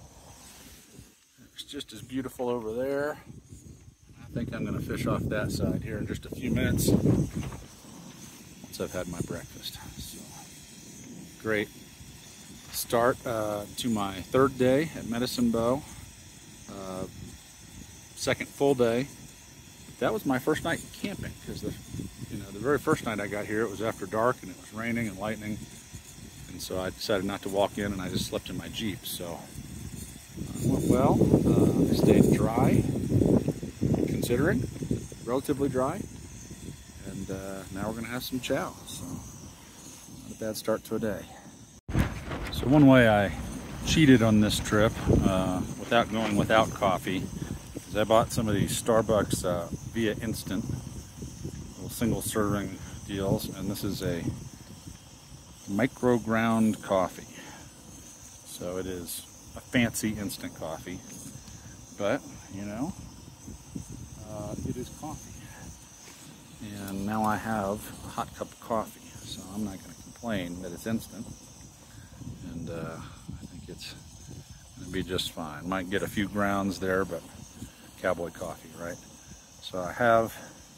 S2: It's just as beautiful over there. I think I'm going to fish off that side here in just a few minutes once I've had my breakfast. So, great start uh, to my third day at Medicine Bow. Uh, second full day. That was my first night camping, because the you know the very first night I got here, it was after dark and it was raining and lightning, and so I decided not to walk in and I just slept in my Jeep. So uh, it went well. Uh, I stayed dry, considering relatively dry, and uh, now we're gonna have some chow. So not a bad start to a day. So one way I cheated on this trip uh, without going without coffee is I bought some of these Starbucks uh, Via Instant little single serving deals, and this is a micro ground coffee. So it is a fancy instant coffee, but you know, uh, it is coffee. And now I have a hot cup of coffee, so I'm not going to complain that it's instant. And uh, I think it's going to be just fine. Might get a few grounds there, but cowboy coffee, right? So I have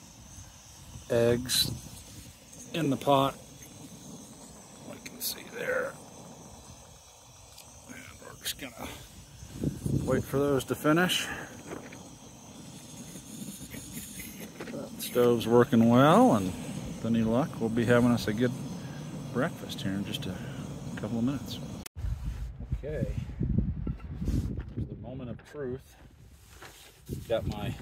S2: eggs in the pot. I can see there. And we're just going to wait for those to finish. The stove's working well, and with any luck, we'll be having us a good breakfast here in just a couple of minutes. Okay, here's the moment of truth. Got my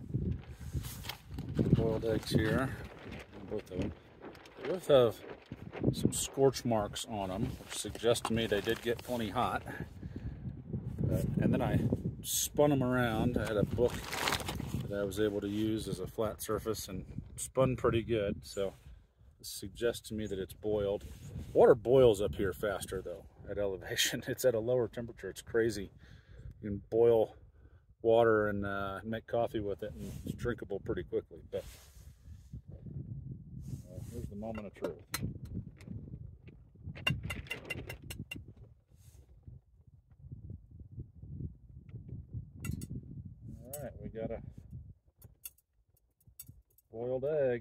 S2: boiled eggs here, both of them. They both have some scorch marks on them, which suggest to me they did get plenty hot. Uh, and then I spun them around. I had a book that I was able to use as a flat surface and spun pretty good. So this suggests to me that it's boiled. Water boils up here faster though at elevation. It's at a lower temperature. It's crazy. You can boil water and uh, make coffee with it, and it's drinkable pretty quickly. But uh, here's the moment of truth. All right, we got a boiled egg.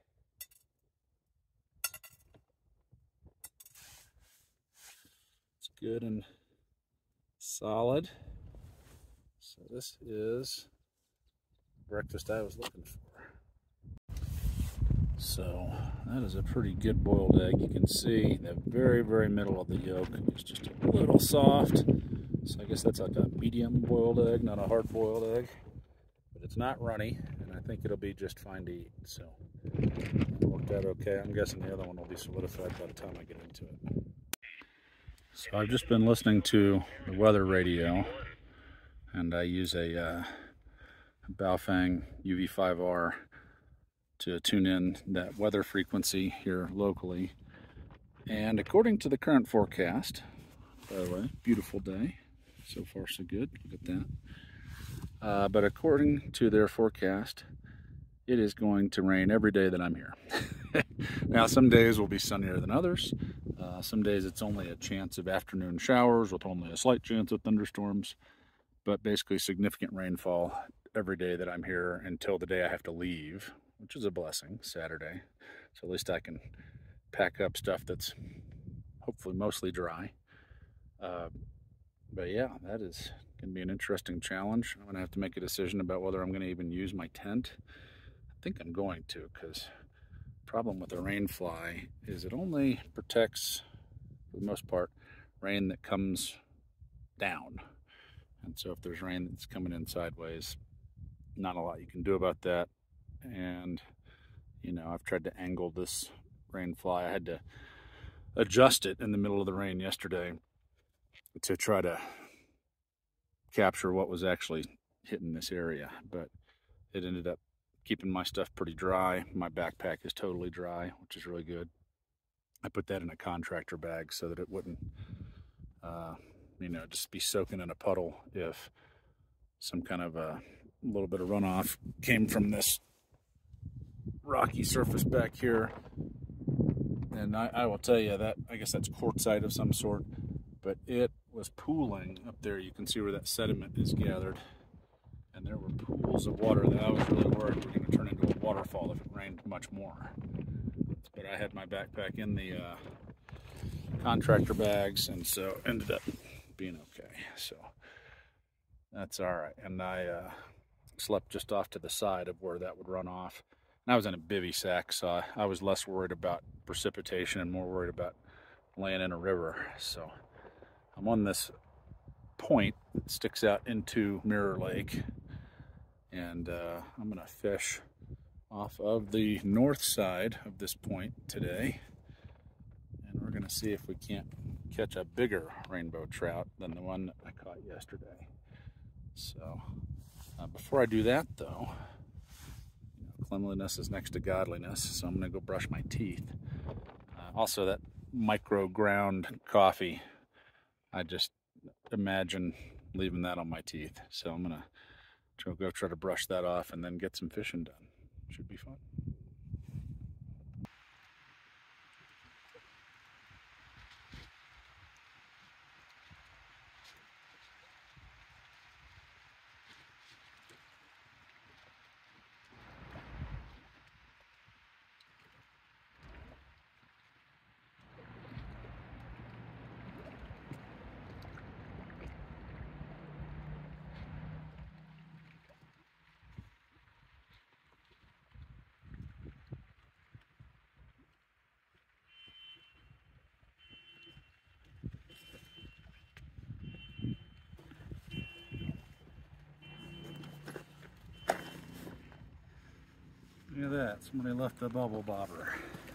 S2: It's good and solid. So this is breakfast I was looking for. So that is a pretty good boiled egg. You can see the very, very middle of the yolk is just a little soft. So I guess that's like a medium boiled egg, not a hard boiled egg. But it's not runny, and I think it'll be just fine to eat. So it worked out okay. I'm guessing the other one will be solidified by the time I get into it. So I've just been listening to the weather radio, and I use a uh, Baofeng U V five R to tune in that weather frequency here locally. And according to the current forecast, by the way, beautiful day. So far so good, look at that. Uh, but according to their forecast, it is going to rain every day that I'm here. Now some days will be sunnier than others. Uh, some days it's only a chance of afternoon showers with only a slight chance of thunderstorms. But basically significant rainfall every day that I'm here until the day I have to leave, which is a blessing, Saturday. So at least I can pack up stuff that's hopefully mostly dry. Uh, But yeah, that is going to be an interesting challenge. I'm going to have to make a decision about whether I'm going to even use my tent. I think I'm going to, because the problem with the rain fly is it only protects, for the most part, rain that comes down. And so if there's rain that's coming in sideways, not a lot you can do about that. And, you know, I've tried to angle this rain fly. I had to adjust it in the middle of the rain yesterday to try to capture what was actually hitting this area, but it ended up keeping my stuff pretty dry. My backpack is totally dry, which is really good. I put that in a contractor bag so that it wouldn't, uh, you know, just be soaking in a puddle if some kind of a little bit of runoff came from this rocky surface back here. And I, I will tell you that, I guess that's quartzite of some sort, but it was pooling up there. You can see where that sediment is gathered. And there were pools of water that I was really worried were going to turn into a waterfall if it rained much more. But I had my backpack in the uh, contractor bags, and so ended up being okay. So that's all right. And I uh, slept just off to the side of where that would run off. And I was in a bivy sack, so I, I was less worried about precipitation and more worried about laying in a river. So I'm on this point that sticks out into Mirror Lake, and uh, I'm gonna fish off of the north side of this point today, and we're gonna see if we can't catch a bigger rainbow trout than the one that I caught yesterday. So uh, before I do that though, you know, cleanliness is next to godliness, so I'm gonna go brush my teeth. Uh, also, that micro ground coffee, I just imagine leaving that on my teeth, so I'm gonna try, go try to brush that off and then get some fishing done. Should be fun. Look at that, somebody left the bubble bobber.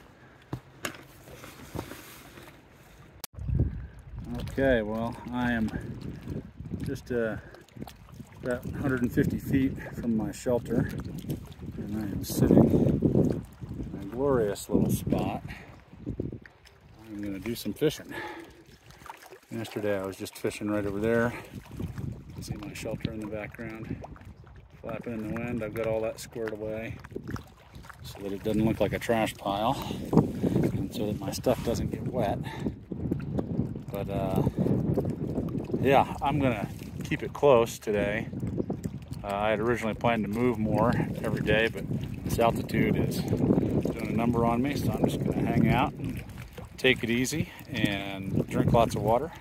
S2: Okay, well, I am just uh, about one hundred fifty feet from my shelter, and I am sitting in a glorious little spot. I'm going to do some fishing. Yesterday I was just fishing right over there. You can see my shelter in the background, flapping in the wind. I've got all that squared away so that it doesn't look like a trash pile, and so that my stuff doesn't get wet. But uh, yeah, I'm gonna keep it close today. Uh, I had originally planned to move more every day, but this altitude is doing a number on me, so I'm just gonna hang out and take it easy and drink lots of water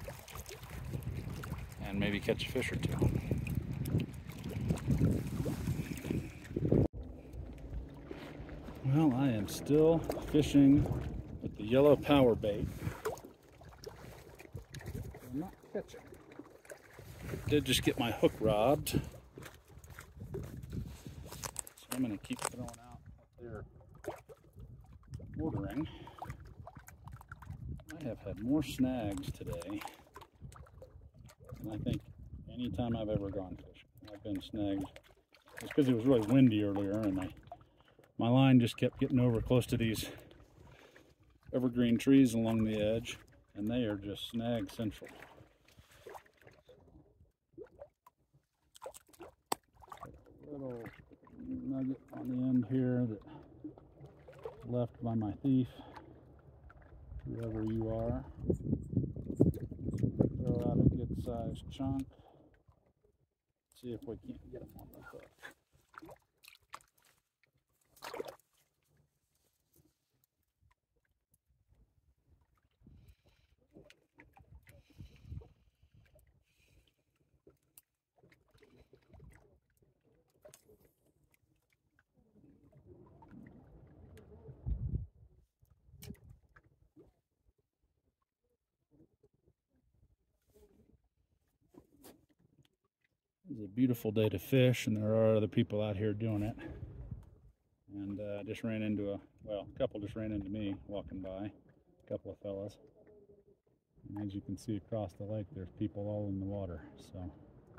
S2: and maybe catch a fish or two. Well, I am still fishing with the yellow power bait. I'm not catching. I did just get my hook robbed, so I'm going to keep throwing out what they're ordering. I have had more snags today than I think any time I've ever gone fishing. I've been snagged. It's because it was really windy earlier, and I, my line just kept getting over close to these evergreen trees along the edge, and they are just snag central. A little nugget on the end here that left by my thief, whoever you are. Throw out a good sized chunk. See if we can't get them on the hook. beautiful day to fish, and there are other people out here doing it. And I uh, just ran into a, well, a couple just ran into me walking by, a couple of fellas. And as you can see across the lake, there's people all in the water. So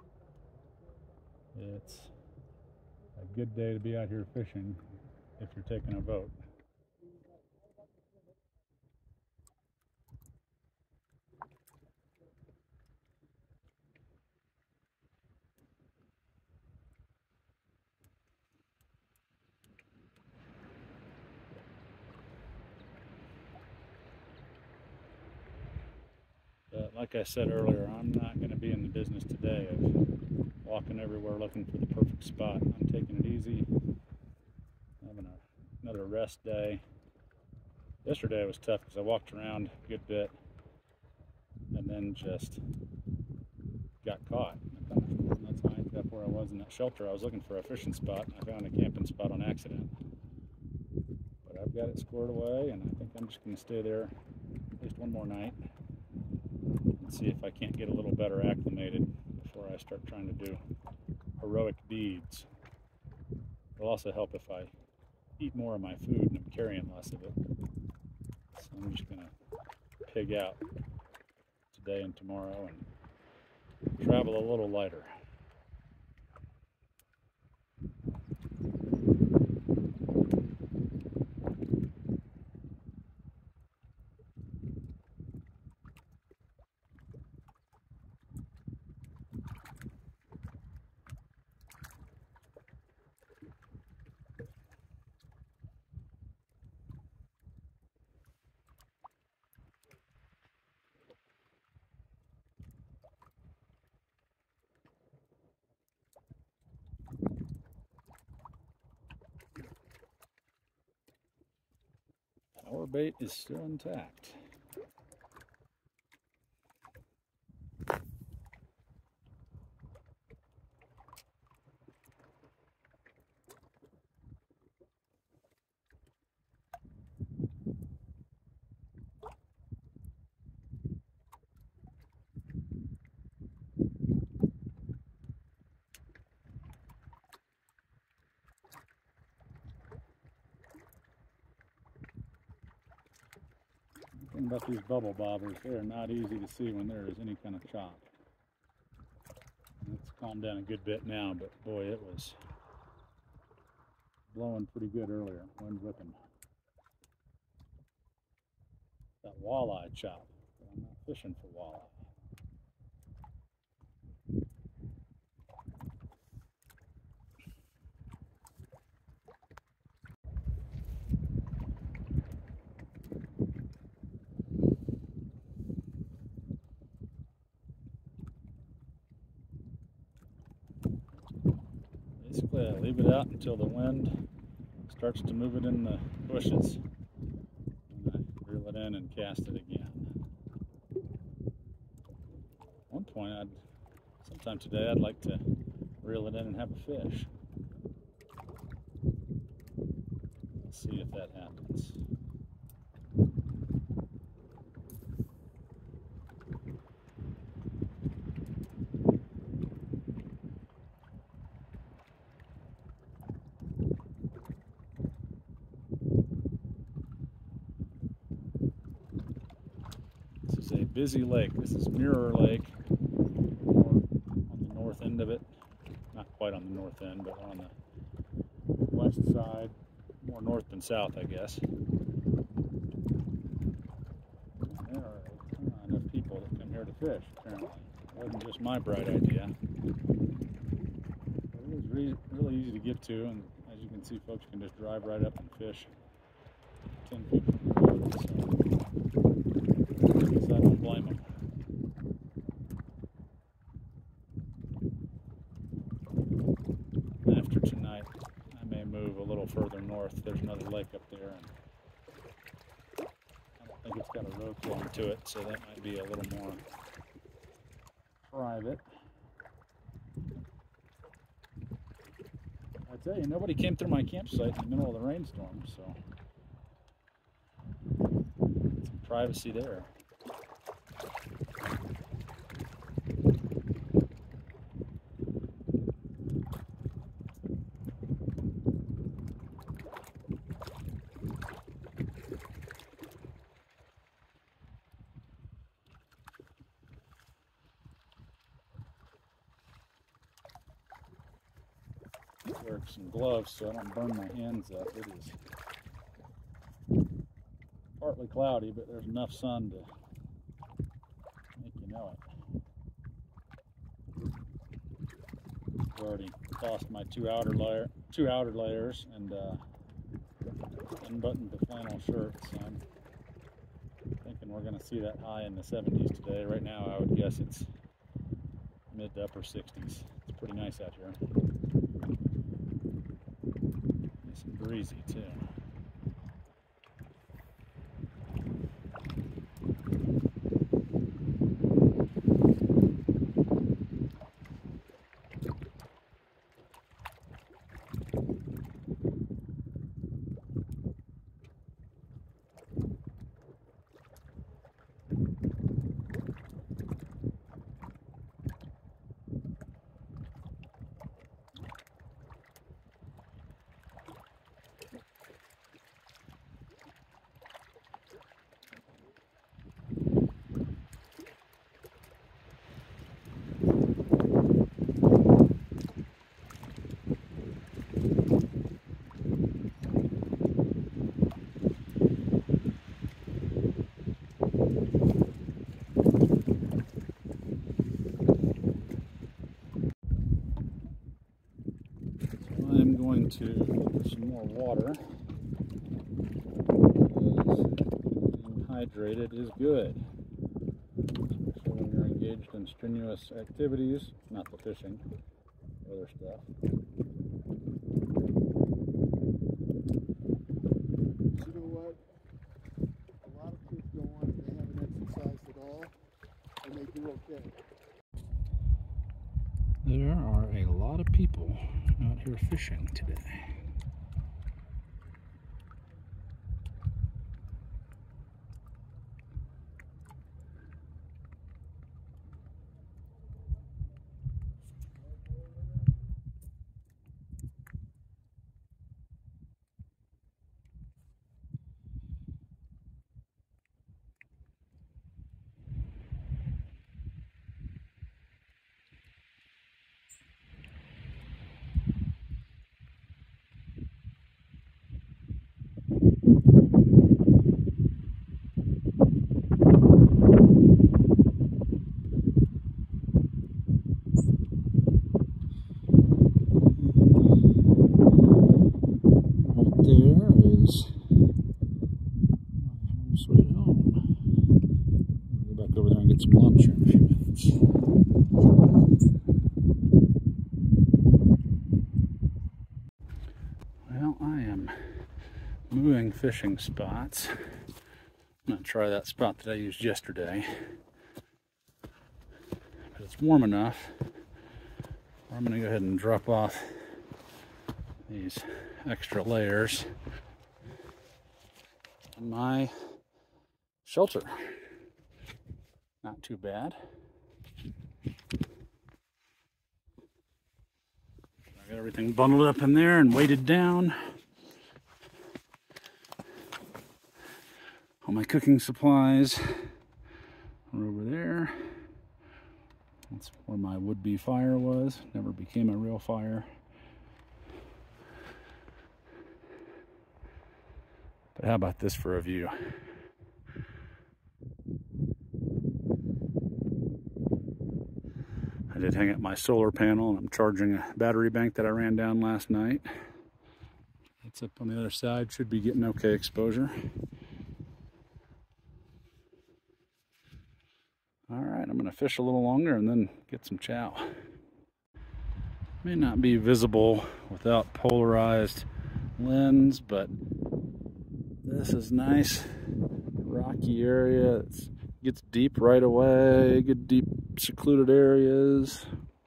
S2: it's a good day to be out here fishing if you're taking a boat. But like I said earlier, I'm not going to be in the business today of walking everywhere looking for the perfect spot. I'm taking it easy, having a, another rest day. Yesterday was tough because I walked around a good bit and then just got caught. That's how I ended up where I was in that shelter. I was looking for a fishing spot and I found a camping spot on accident. But I've got it squared away, and I think I'm just going to stay there at least one more night. See if I can't get a little better acclimated before I start trying to do heroic deeds. It'll also help if I eat more of my food and I'm carrying less of it. So I'm just going to pig out today and tomorrow and travel a little lighter. Our bait is still intact. About these bubble bobbers, they are not easy to see when there is any kind of chop. It's calmed down a good bit now, but boy, it was blowing pretty good earlier. Wind whipping. That walleye chop, but I'm not fishing for walleye. Basically, I leave it out until the wind starts to move it in the bushes, and I reel it in and cast it again. At one point, I'd sometime today I'd like to reel it in and have a fish. We'll see if that happens. A busy lake. This is Mirror Lake, more on the north end of it. Not quite on the north end, but on the west side, more north than south, I guess. And there are uh, enough people that come here to fish, apparently. It wasn't just my bright idea. But it is re really easy to get to, and as you can see, folks can just drive right up and fish ten feet from the boat. So I don't blame them. After tonight, I may move a little further north. There's another lake up there, and I don't think it's got a road going to it, so that might be a little more private. I tell you, nobody came through my campsite in the middle of the rainstorm, so some privacy there. wear some gloves so I don't burn my hands up. It is partly cloudy, but there's enough sun to make you know it. I've already tossed my two outer layer, two outer layers, and uh, unbuttoned the flannel shirt. So I'm thinking we're going to see that high in the seventies today. Right now, I would guess it's mid to upper sixties. It's pretty nice out here. Nice and breezy too. I'm going to get some more water, because being hydrated is good, especially when you're engaged in strenuous activities, not the fishing, other stuff.
S3: You know what? A lot of kids go on and they haven't exercised at all, and they do okay.
S2: There are a lot of people out here fishing today. There is my home sweet home. I'll go back over there and get some lunch in a few minutes. Well, I am moving fishing spots. I'm going to try that spot that I used yesterday. But it's warm enough where I'm going to go ahead and drop off these extra layers in my shelter. Not too bad. I got everything bundled up in there and weighted down. All my cooking supplies are over there. That's where my would-be fire was. Never became a real fire. But how about this for a view? I did hang up my solar panel, and I'm charging a battery bank that I ran down last night. It's up on the other side, should be getting okay exposure. All right, I'm gonna fish a little longer and then get some chow. May not be visible without polarized lens, but this is nice, rocky area. It gets deep right away, good deep secluded areas.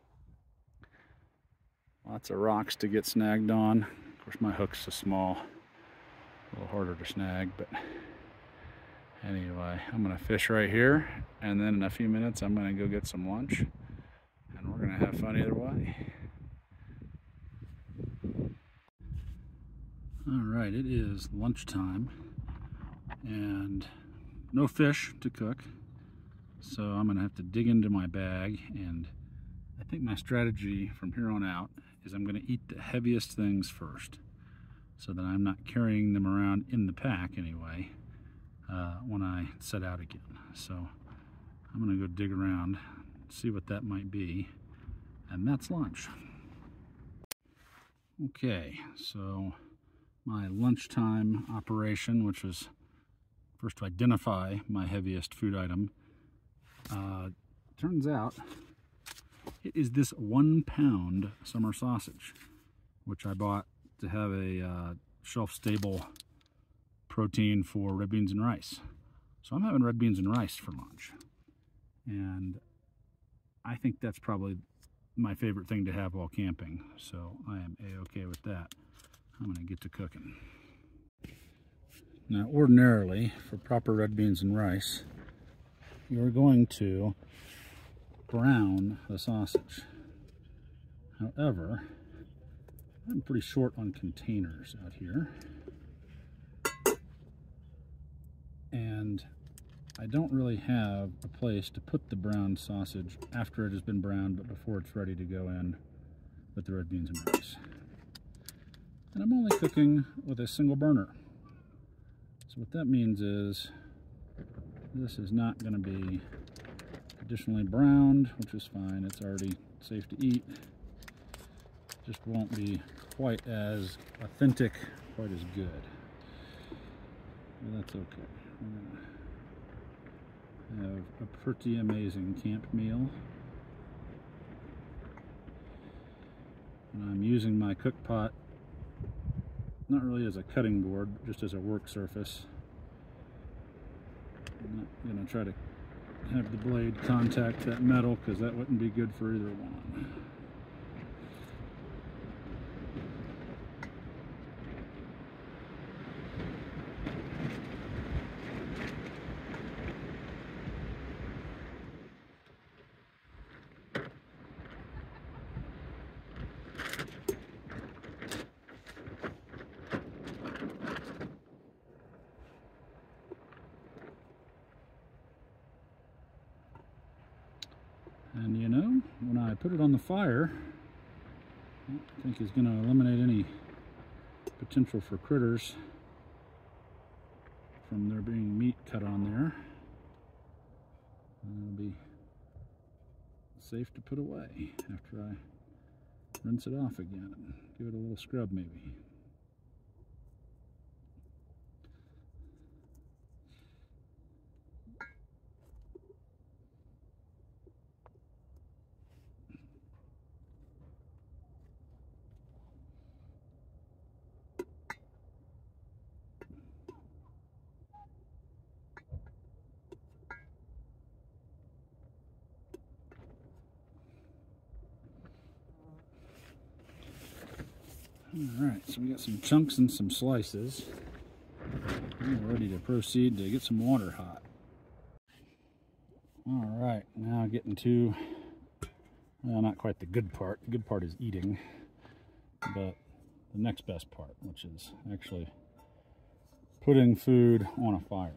S2: Lots of rocks to get snagged on. Of course, my hook's so small, a little harder to snag, but anyway, I'm gonna fish right here, and then in a few minutes, I'm gonna go get some lunch, and we're gonna have fun either way. All right, it is lunchtime and no fish to cook, so I'm gonna have to dig into my bag, and I think my strategy from here on out is I'm going to eat the heaviest things first, so that I'm not carrying them around in the pack anyway uh, when I set out again. So I'm going to go dig around, see what that might be, and that's lunch. Okay, so my lunchtime operation, which was first to identify my heaviest food item, uh, turns out it is this one pound summer sausage, which I bought to have a uh, shelf-stable protein for red beans and rice. So I'm having red beans and rice for lunch. And I think that's probably my favorite thing to have while camping. So I am a-okay with that. I'm gonna get to cooking. Now, ordinarily, for proper red beans and rice, you're going to brown the sausage. However, I'm pretty short on containers out here, and I don't really have a place to put the browned sausage after it has been browned, but before it's ready to go in with the red beans and rice. And I'm only cooking with a single burner. So what that means is this is not going to be additionally browned, which is fine. It's already safe to eat. Just won't be quite as authentic, quite as good. But that's okay. We're gonna have a pretty amazing camp meal. And I'm using my cook pot not really as a cutting board, but just as a work surface. I'm not gonna try to have the blade contact that metal, because that wouldn't be good for either one. And you know, when I put it on the fire, I think it's going to eliminate any potential for critters from there being meat cut on there. And it'll be safe to put away after I rinse it off again and give it a little scrub maybe. Alright, so we got some chunks and some slices. We're ready to proceed to get some water hot. Alright, now getting to, well, not quite the good part. The good part is eating, but the next best part, which is actually putting food on a fire.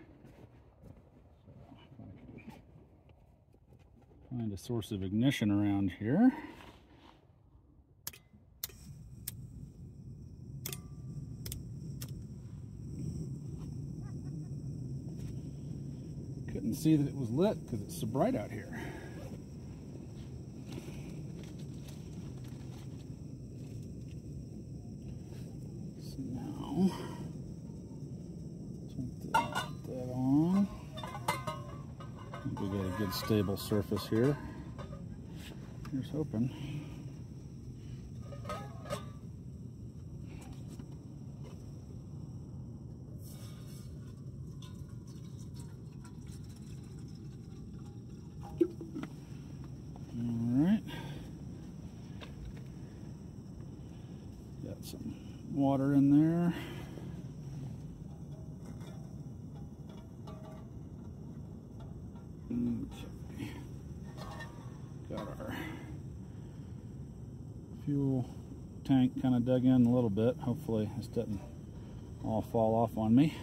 S2: So if I can find a source of ignition around here. Couldn't see that it was lit because it's so bright out here. So now, take that, put that on. I think we got a good stable surface here. Here's hoping. Got some water in there. Okay. Got our fuel tank kind of dug in a little bit. Hopefully this doesn't all fall off on me.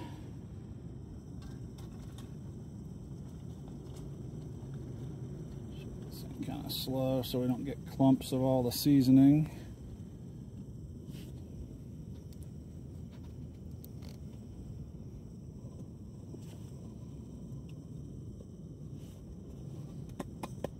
S2: Kind of slow so we don't get clumps of all the seasoning.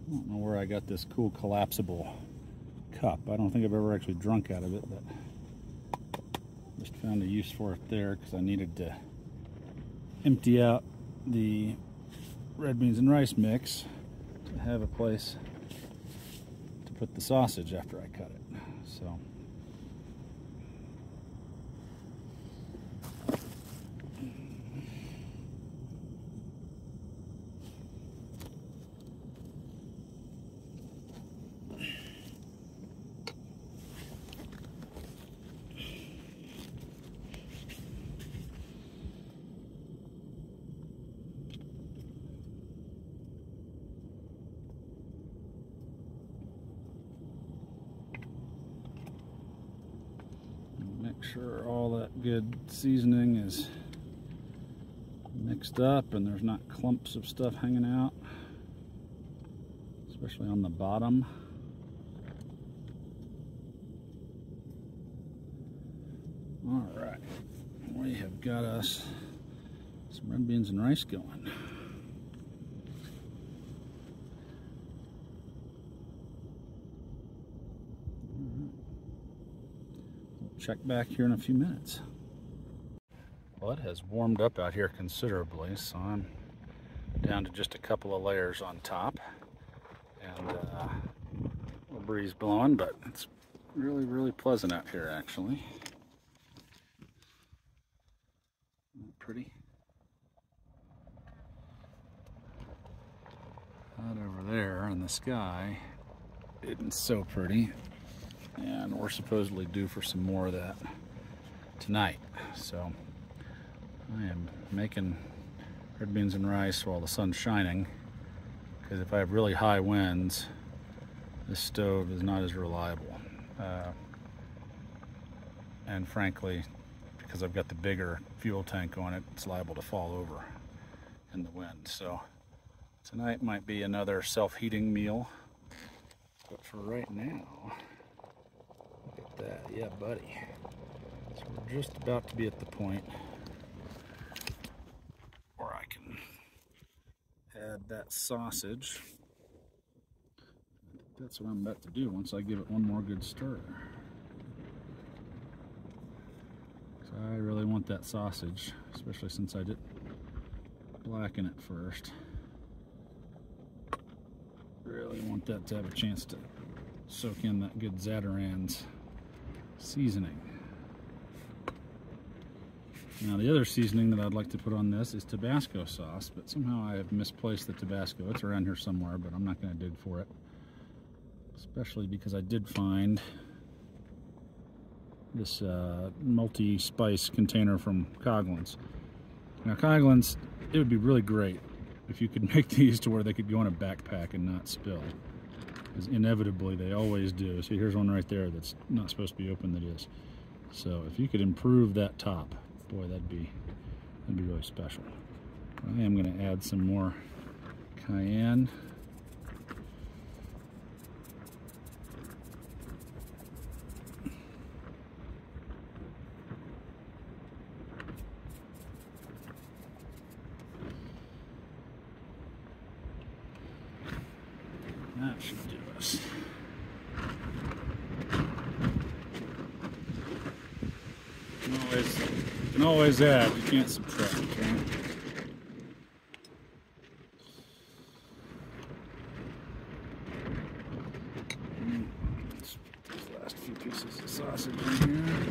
S2: I don't know where I got this cool collapsible cup. I don't think I've ever actually drunk out of it, but just found a use for it there because I needed to empty out the red beans and rice mix to have a place to put the sausage after I cut it. So make sure all that good seasoning is mixed up and there's not clumps of stuff hanging out, especially on the bottom. All right, we have got us some red beans and rice going. Check back here in a few minutes. Well, it has warmed up out here considerably, so I'm down to just a couple of layers on top, and uh, a little breeze blowing, but it's really, really pleasant out here actually. Isn't that pretty? Out over there in the sky, isn't so pretty. And we're supposedly due for some more of that tonight. So I am making red beans and rice while the sun's shining, because if I have really high winds, this stove is not as reliable. Uh, and frankly, because I've got the bigger fuel tank on it, it's liable to fall over in the wind. So tonight might be another self-heating meal, but for right now, look at that, yeah buddy. So we're just about to be at the point where I can add that sausage. I think that's what I'm about to do once I give it one more good stir. So I really want that sausage, especially since I didn't blacken it first. Really want that to have a chance to soak in that good Zatarain's seasoning. Now the other seasoning that I'd like to put on this is Tabasco sauce, but somehow I have misplaced the Tabasco. It's around here somewhere, but I'm not going to dig for it. Especially because I did find this uh, multi-spice container from Coghlan's. Now Coghlan's, it would be really great if you could make these to where they could go in a backpack and not spill. Because inevitably they always do. See, here's one right there that's not supposed to be open that is. So if you could improve that top, boy, that'd be that'd be really special. I am going to add some more cayenne. That should do us. You can always, you can always add, you can't subtract, okay? Let's put these last few pieces of sausage in here.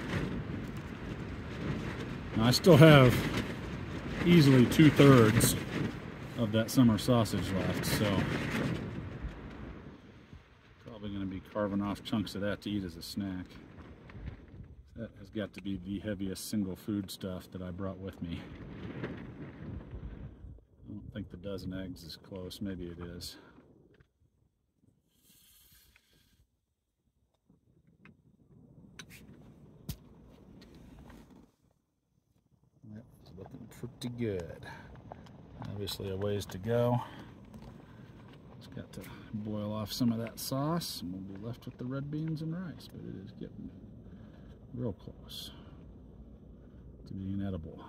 S2: Now I still have easily two-thirds of that summer sausage left, so probably going to be carving off chunks of that to eat as a snack. That has got to be the heaviest single food stuff that I brought with me. I don't think the dozen eggs is close. Maybe it is. Yep, it's looking pretty good. Obviously a ways to go. Just got to boil off some of that sauce and we'll be left with the red beans and rice, but it is getting real close to being edible.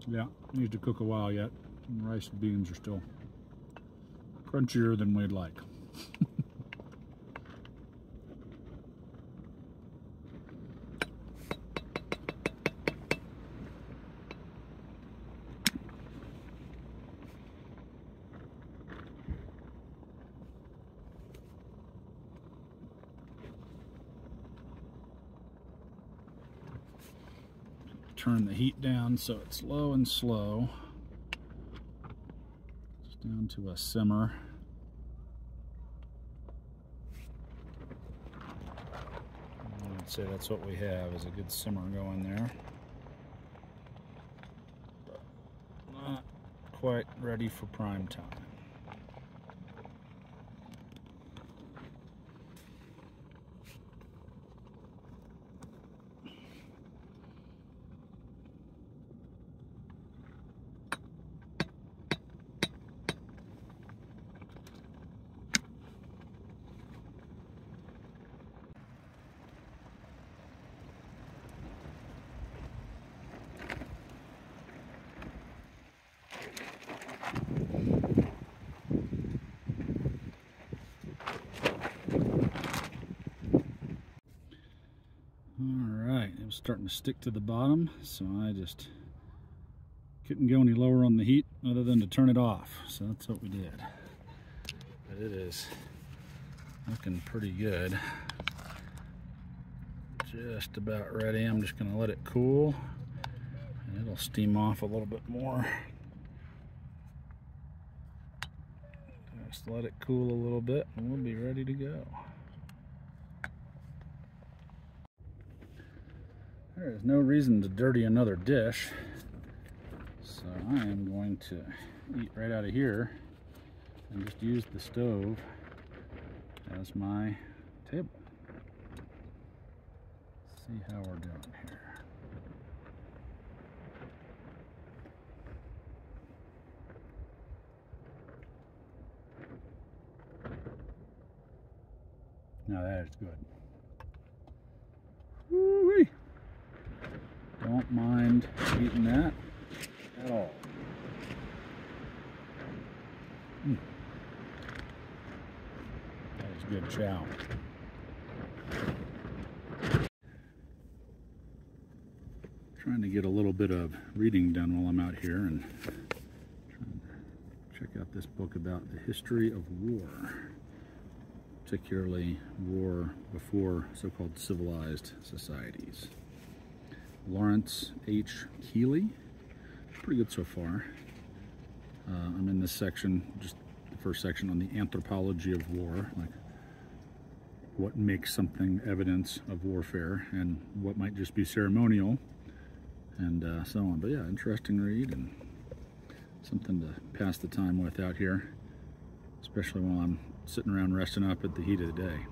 S2: Yeah, needs to cook a while yet. And the rice and beans are still crunchier than we'd like. Turn the heat down so it's low and slow. Just down to a simmer. I'd say that's what we have, is a good simmer going there. But not quite ready for prime time. Alright, it was starting to stick to the bottom, so I just couldn't go any lower on the heat other than to turn it off. So that's what we did. But it is looking pretty good. Just about ready. I'm just going to let it cool, and it'll steam off a little bit more. Just let it cool a little bit and we'll be ready to go. There is no reason to dirty another dish, so I am going to eat right out of here and just use the stove as my table. See how we're doing here. Now that is good. Woo-wee. Don't mind eating that at all. Mm. That is good chow. Trying to get a little bit of reading done while I'm out here and trying to check out this book about the history of war, particularly war before so-called civilized societies. Lawrence H. Keeley. Pretty good so far. Uh, I'm in this section, just the first section on the anthropology of war, like what makes something evidence of warfare and what might just be ceremonial, and uh, so on. But yeah, interesting read and something to pass the time with out here, especially while I'm sitting around resting up at the heat of the day.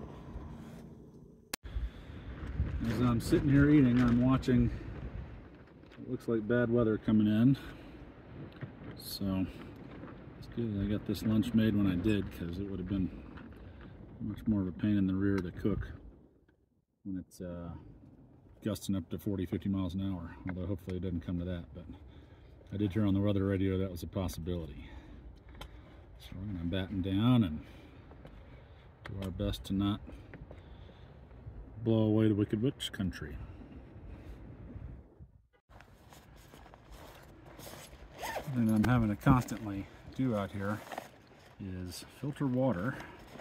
S2: As I'm sitting here eating, I'm watching what looks like bad weather coming in. So it's good that I got this lunch made when I did, because it would have been much more of a pain in the rear to cook when it's uh, gusting up to forty, fifty miles an hour. Although hopefully it doesn't come to that. But I did hear on the weather radio that was a possibility. So we're going to batten down and do our best to not blow away the Wicked Witch country. And I'm having to constantly do out here is filter water,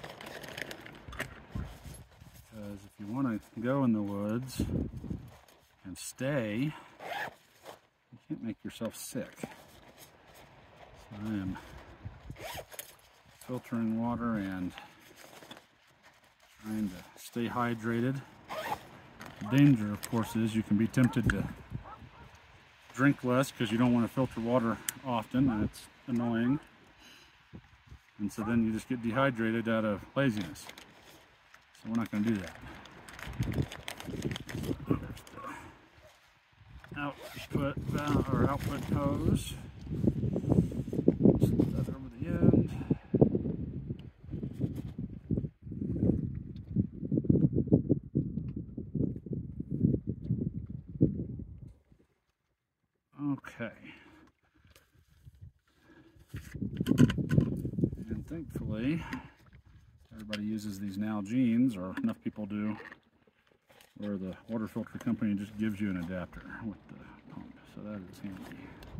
S2: because if you want to go in the woods and stay, you can't make yourself sick. So I am filtering water and trying to stay hydrated. The danger, of course, is you can be tempted to drink less because you don't want to filter water often, and it's annoying. And so then you just get dehydrated out of laziness. So we're not going to do that. Output valve or output hose. Slip that over the end. Okay. And thankfully, everybody uses these Nalgene's, or enough people do, where the water filter company just gives you an adapter with the pump, so that is handy.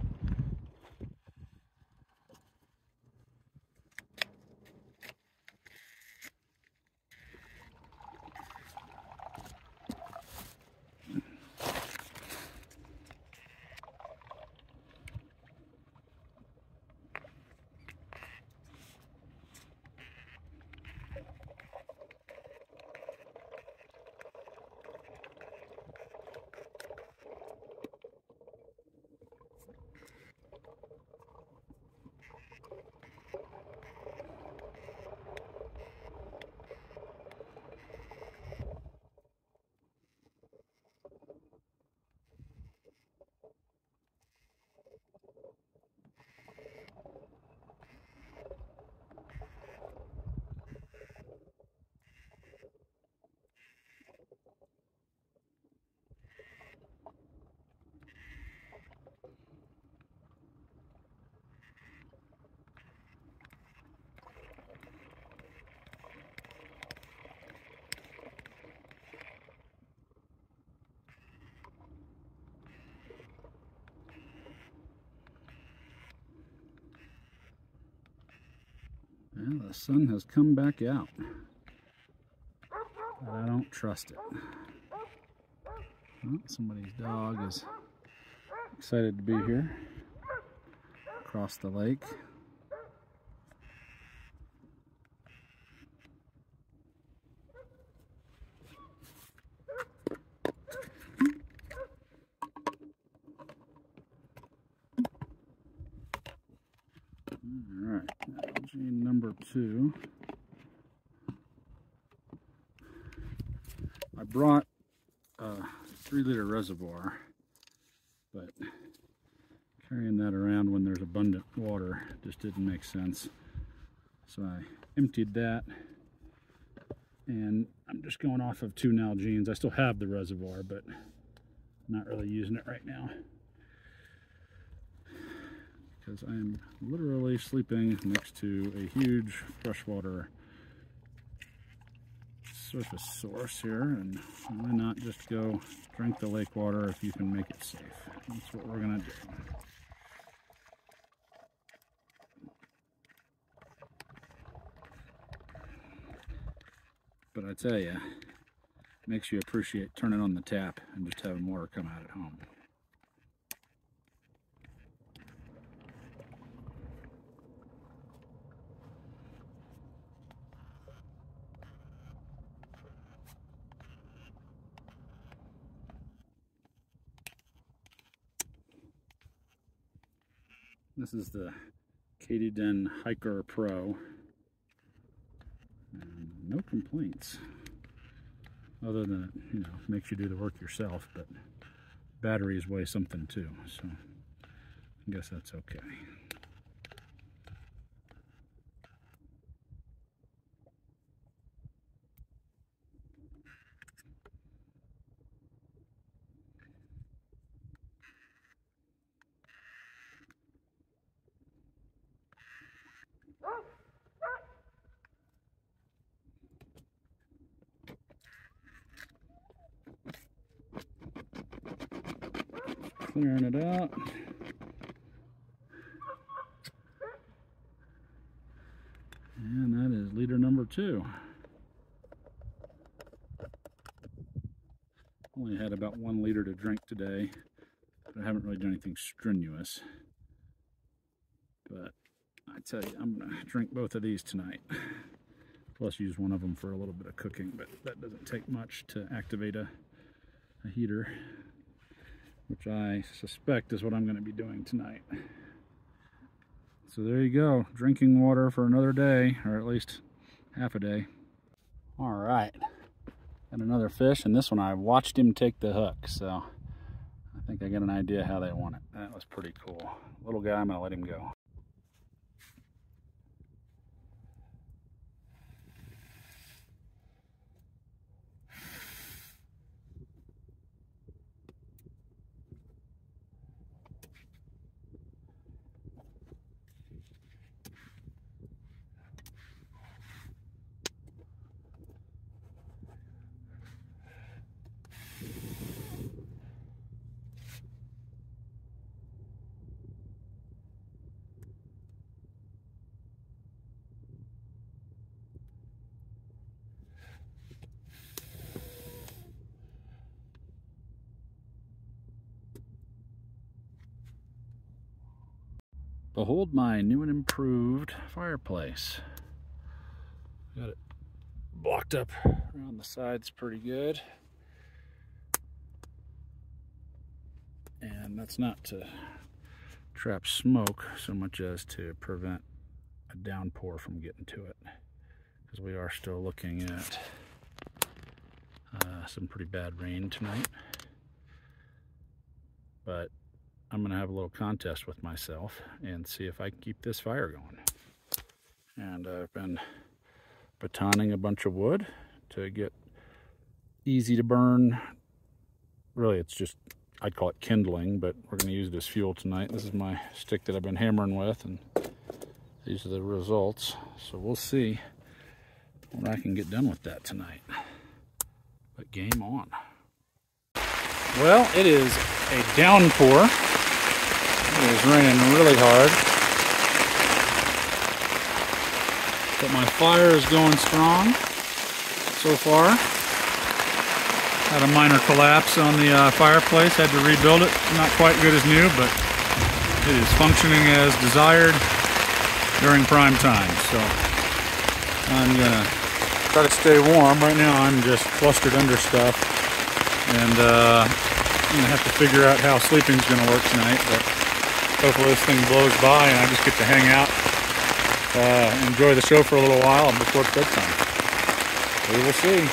S2: Well, the sun has come back out, but I don't trust it. Oh, somebody's dog is excited to be here across the lake. All right, Nalgene number two. I brought a three liter reservoir, but carrying that around when there's abundant water just didn't make sense. So I emptied that, and I'm just going off of two Nalgene's. I still have the reservoir, but I'm not really using it right now, because I am literally sleeping next to a huge freshwater surface source here, and why not just go drink the lake water if you can make it safe? That's what we're gonna do. But I tell you, it makes you appreciate turning on the tap and just having water come out at home. This is the Katydyn Hiker Pro, and no complaints, other than it, you know, makes you do the work yourself, but batteries weigh something too, so I guess that's okay. Clearing it out. And that is liter number two. Only had about one liter to drink today, but I haven't really done anything strenuous. But I tell you, I'm gonna drink both of these tonight. Plus use one of them for a little bit of cooking, but that doesn't take much to activate a, a heater, which I suspect is what I'm going to be doing tonight. So there you go, drinking water for another day, or at least half a day. All right, got another fish, and this one I watched him take the hook, so I think I got an idea how they want it. That was pretty cool. Little guy, I'm going to let him go. Behold my new and improved fireplace. Got it blocked up around the sides pretty good. And that's not to trap smoke so much as to prevent a downpour from getting to it, because we are still looking at uh, some pretty bad rain tonight. But I'm going to have a little contest with myself and see if I can keep this fire going. And I've been batoning a bunch of wood to get easy to burn. Really, it's just, I'd call it kindling, but we're going to use it as fuel tonight. This is my stick that I've been hammering with, and these are the results. So we'll see what I can get done with that tonight. But game on. Well, it is a downpour. It is raining really hard. But my fire is going strong so far. Had a minor collapse on the uh, fireplace, had to rebuild it. Not quite good as new, but it is functioning as desired during prime time. So I'm gonna try to stay warm. Right now I'm just flustered under stuff, and uh, I'm gonna have to figure out how sleeping's gonna work tonight, but hopefully this thing blows by and I just get to hang out, uh, enjoy the show for a little while before it's bedtime. We will see.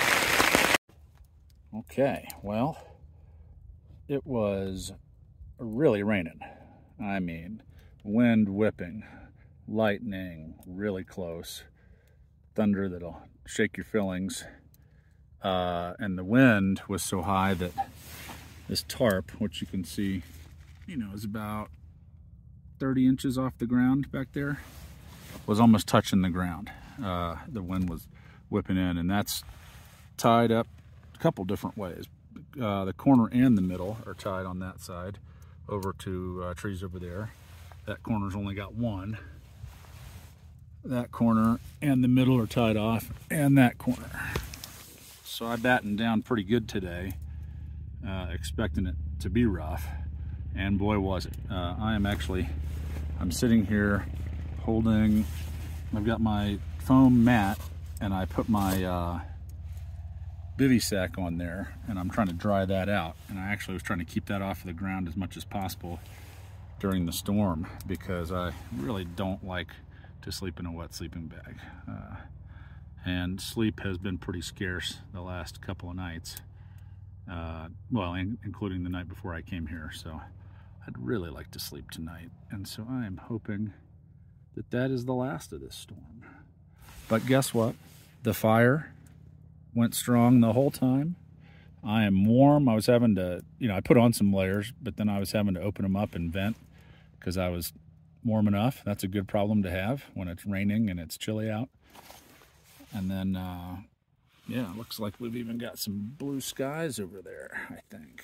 S2: Okay, well, it was really raining. I mean, wind whipping, lightning really close, thunder that'll shake your fillings. Uh, and the wind was so high that this tarp, which you can see, you know, is about thirty inches off the ground back there, was almost touching the ground. Uh, the wind was whipping in, and that's tied up a couple different ways. Uh, the corner and the middle are tied on that side over to uh, trees over there. That corner's only got one. That corner and the middle are tied off, and that corner. So I battened down pretty good today, uh, expecting it to be rough, and boy was it. Uh, I am actually, I'm sitting here holding, I've got my foam mat, and I put my uh, bivy sack on there, and I'm trying to dry that out. And I actually was trying to keep that off of the ground as much as possible during the storm, because I really don't like to sleep in a wet sleeping bag. Uh, and sleep has been pretty scarce the last couple of nights, uh, well, in, including the night before I came here. So I'd really like to sleep tonight, and so I am hoping that that is the last of this storm. But guess what? The fire went strong the whole time. I am warm. I was having to, you know, I put on some layers, but then I was having to open them up and vent because I was warm enough. That's a good problem to have when it's raining and it's chilly out. And then, uh, yeah, looks like we've even got some blue skies over there, I think.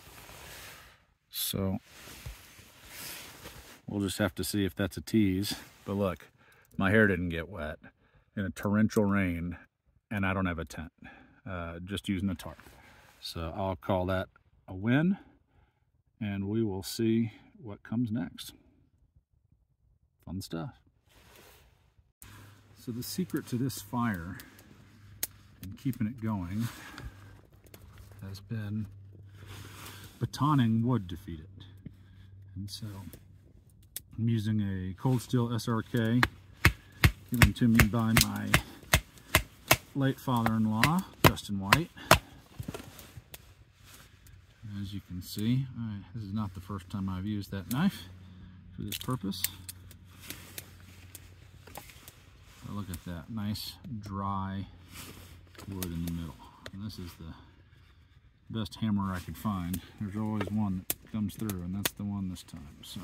S2: So we'll just have to see if that's a tease. But look, my hair didn't get wet in a torrential rain, and I don't have a tent, uh, just using a tarp. So I'll call that a win, and we will see what comes next. Fun stuff. So the secret to this fire and keeping it going has been batoning wood to feed it. And so I'm using a cold steel S R K given to me by my late father-in-law, Justin White. As you can see, I, this is not the first time I've used that knife for this purpose. So look at that, nice dry wood in the middle. And this is the best hammer I could find. There's always one that comes through, and that's the one this time. So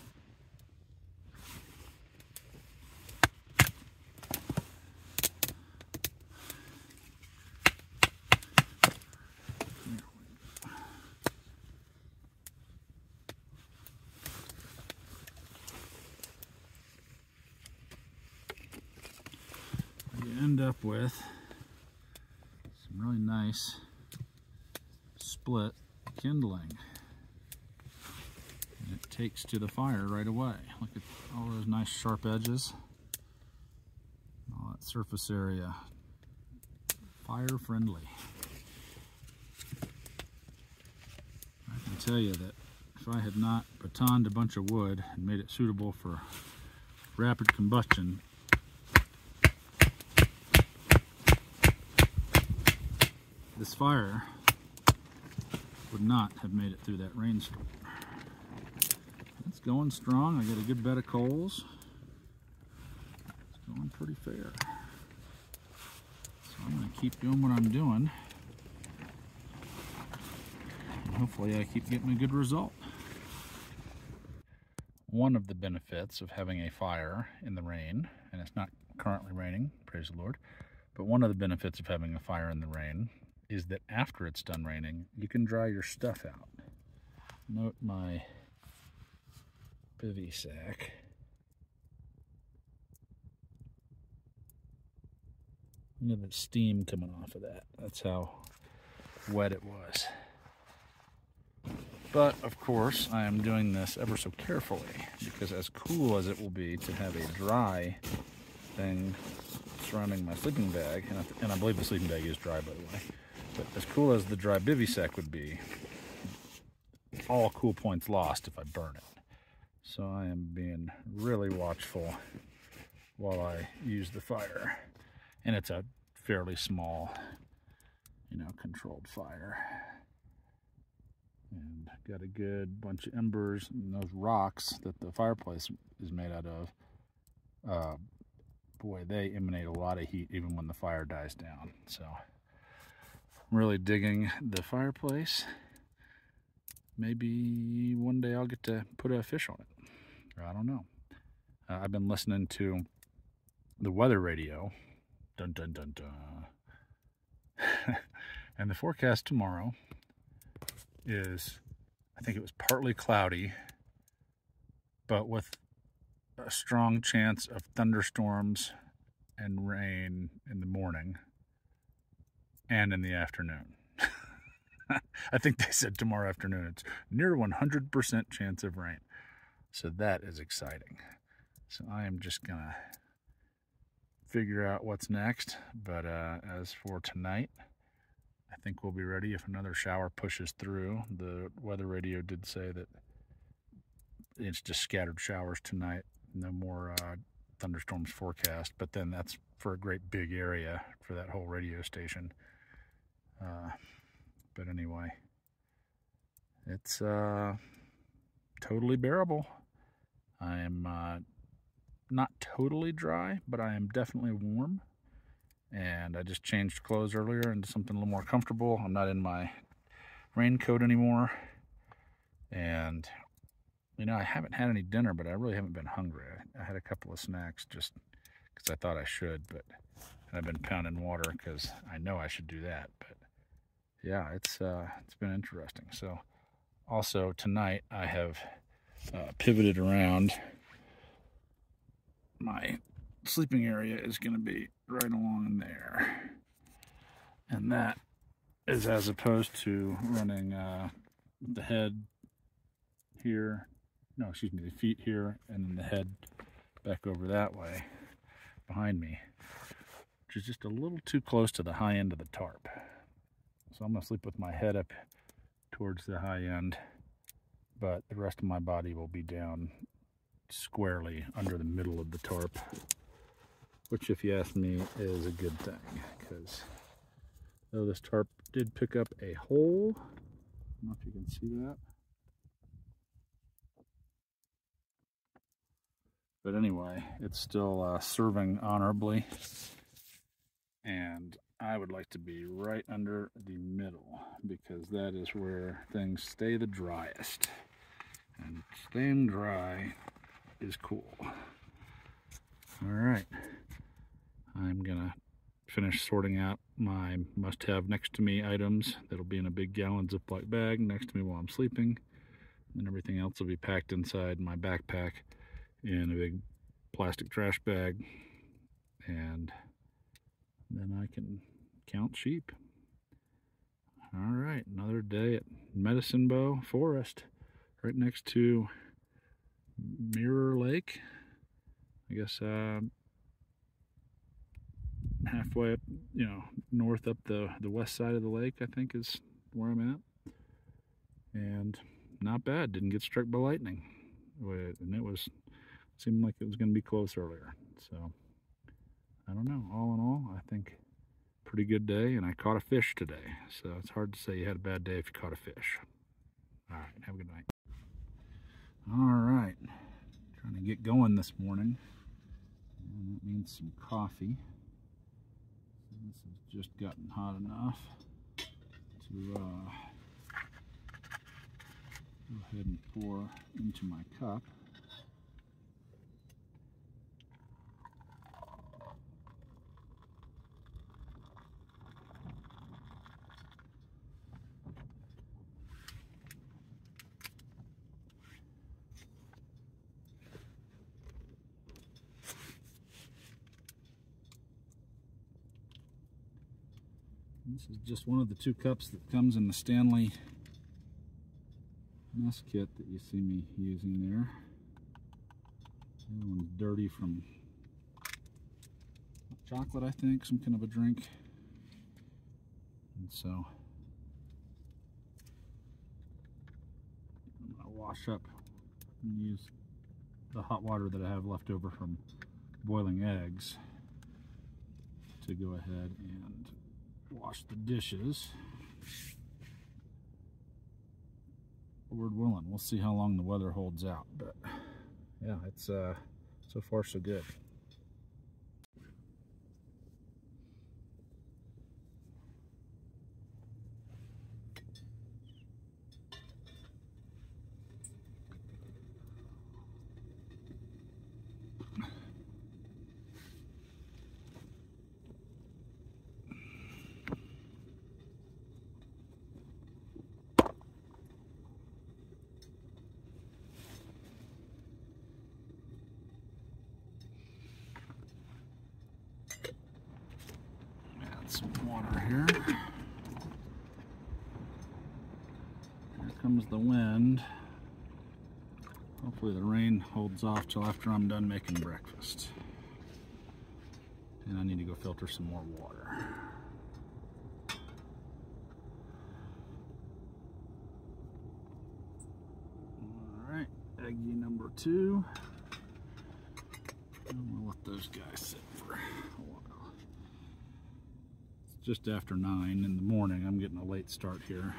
S2: end up with some really nice split kindling. And it takes to the fire right away. Look at all those nice sharp edges. All that surface area. Fire friendly. I can tell you that if I had not batoned a bunch of wood and made it suitable for rapid combustion, this fire would not have made it through that rainstorm. It's going strong. I got a good bed of coals. It's going pretty fair. So I'm going to keep doing what I'm doing. And hopefully I keep getting a good result. One of the benefits of having a fire in the rain, and it's not currently raining, praise the Lord, but one of the benefits of having a fire in the rain is that after it's done raining, you can dry your stuff out. Note my bivy sack. Look at the steam coming off of that. That's how wet it was. But of course, I am doing this ever so carefully, because as cool as it will be to have a dry thing surrounding my sleeping bag, and I, and I believe the sleeping bag is dry, by the way, but as cool as the dry bivy sack would be, all cool points lost if I burn it. So I am being really watchful while I use the fire. And it's a fairly small, you know, controlled fire. And got a good bunch of embers, and those rocks that the fireplace is made out of, uh, boy, they emanate a lot of heat even when the fire dies down. So I'm really digging the fireplace. Maybe one day I'll get to put a fish on it. Or I don't know. Uh, I've been listening to the weather radio. Dun dun dun dun. And the forecast tomorrow is, I think it was partly cloudy, but with a strong chance of thunderstorms and rain in the morning and in the afternoon. I think they said tomorrow afternoon it's near one hundred percent chance of rain. So that is exciting. So I am just gonna figure out what's next. But uh, as for tonight, I think we'll be ready if another shower pushes through. The weather radio did say that it's just scattered showers tonight. No more uh, thunderstorms forecast. But then that's for a great big area for that whole radio station. Uh, but anyway, it's uh, totally bearable. I am uh, not totally dry, but I am definitely warm. And I just changed clothes earlier into something a little more comfortable. I'm not in my raincoat anymore. And, you know, I haven't had any dinner, but I really haven't been hungry. I, I had a couple of snacks just because I thought I should, but and I've been pounding water because I know I should do that. But yeah, it's uh, it's been interesting. So also tonight I have uh, pivoted around. My sleeping area is going to be right along in there, and that is as opposed to running uh, the head here, no excuse me, the feet here, and then the head back over that way behind me, which is just a little too close to the high end of the tarp. So I'm going to sleep with my head up towards the high end, but the rest of my body will be down squarely under the middle of the tarp, which, if you ask me, is a good thing, because though this tarp did pick up a hole, I don't know if you can see that, but anyway, it's still uh, serving honorably, and I would like to be right under the middle, because that is where things stay the driest, and staying dry is cool. All right, I'm gonna finish sorting out my must-have next to me items. That'll be in a big gallon Ziploc bag next to me while I'm sleeping, and everything else will be packed inside my backpack in a big plastic trash bag, and then I can count sheep. All right, another day at Medicine Bow Forest, right next to Mirror Lake. I guess uh, halfway up, you know, north up the, the west side of the lake, I think is where I'm at. And not bad, didn't get struck by lightning. And it was, seemed like it was going to be close earlier. So, I don't know, all in all, I think pretty good day, and I caught a fish today. So it's hard to say you had a bad day if you caught a fish. All right, have a good night. All right, trying to get going this morning. And that means some coffee. This has just gotten hot enough to uh, go ahead and pour into my cup. This is just one of the two cups that comes in the Stanley mess kit that you see me using there. The other one's dirty from chocolate, I think, some kind of a drink. And so I'm going to wash up and use the hot water that I have left over from boiling eggs to go ahead and wash the dishes. Lord willing, we'll see how long the weather holds out, but yeah, it's uh so far so good. Some water here. Here comes the wind. Hopefully the rain holds off till after I'm done making breakfast. And I need to go filter some more water. Alright, eggy number two. I'm gonna let those guys sit for a while. Just after nine in the morning. I'm getting a late start here,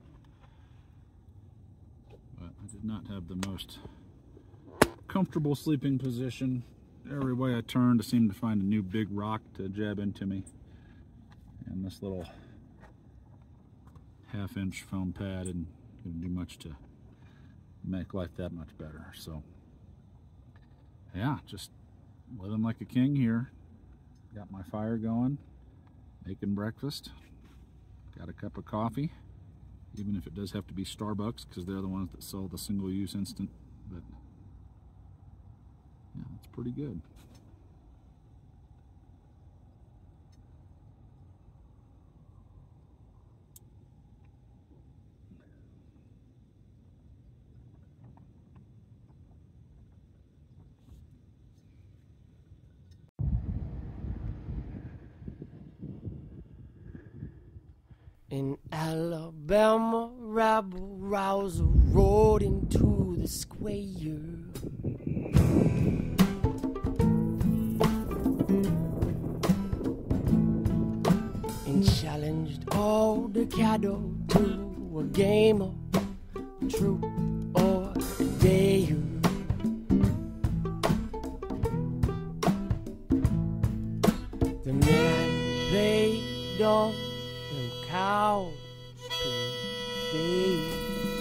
S2: but I did not have the most comfortable sleeping position. Every way I turned, I seemed to find a new big rock to jab into me, and this little half inch foam pad didn't do much to make life that much better. So yeah, just living like a king here. Got my fire going, making breakfast, got a cup of coffee, even if it does have to be Starbucks because they're the ones that sell the single-use instant, but yeah, it's pretty good.
S4: In Alabama, rabble-rouser rode into the square and challenged all the cattle to a game of truth or dare. The man played on cows play.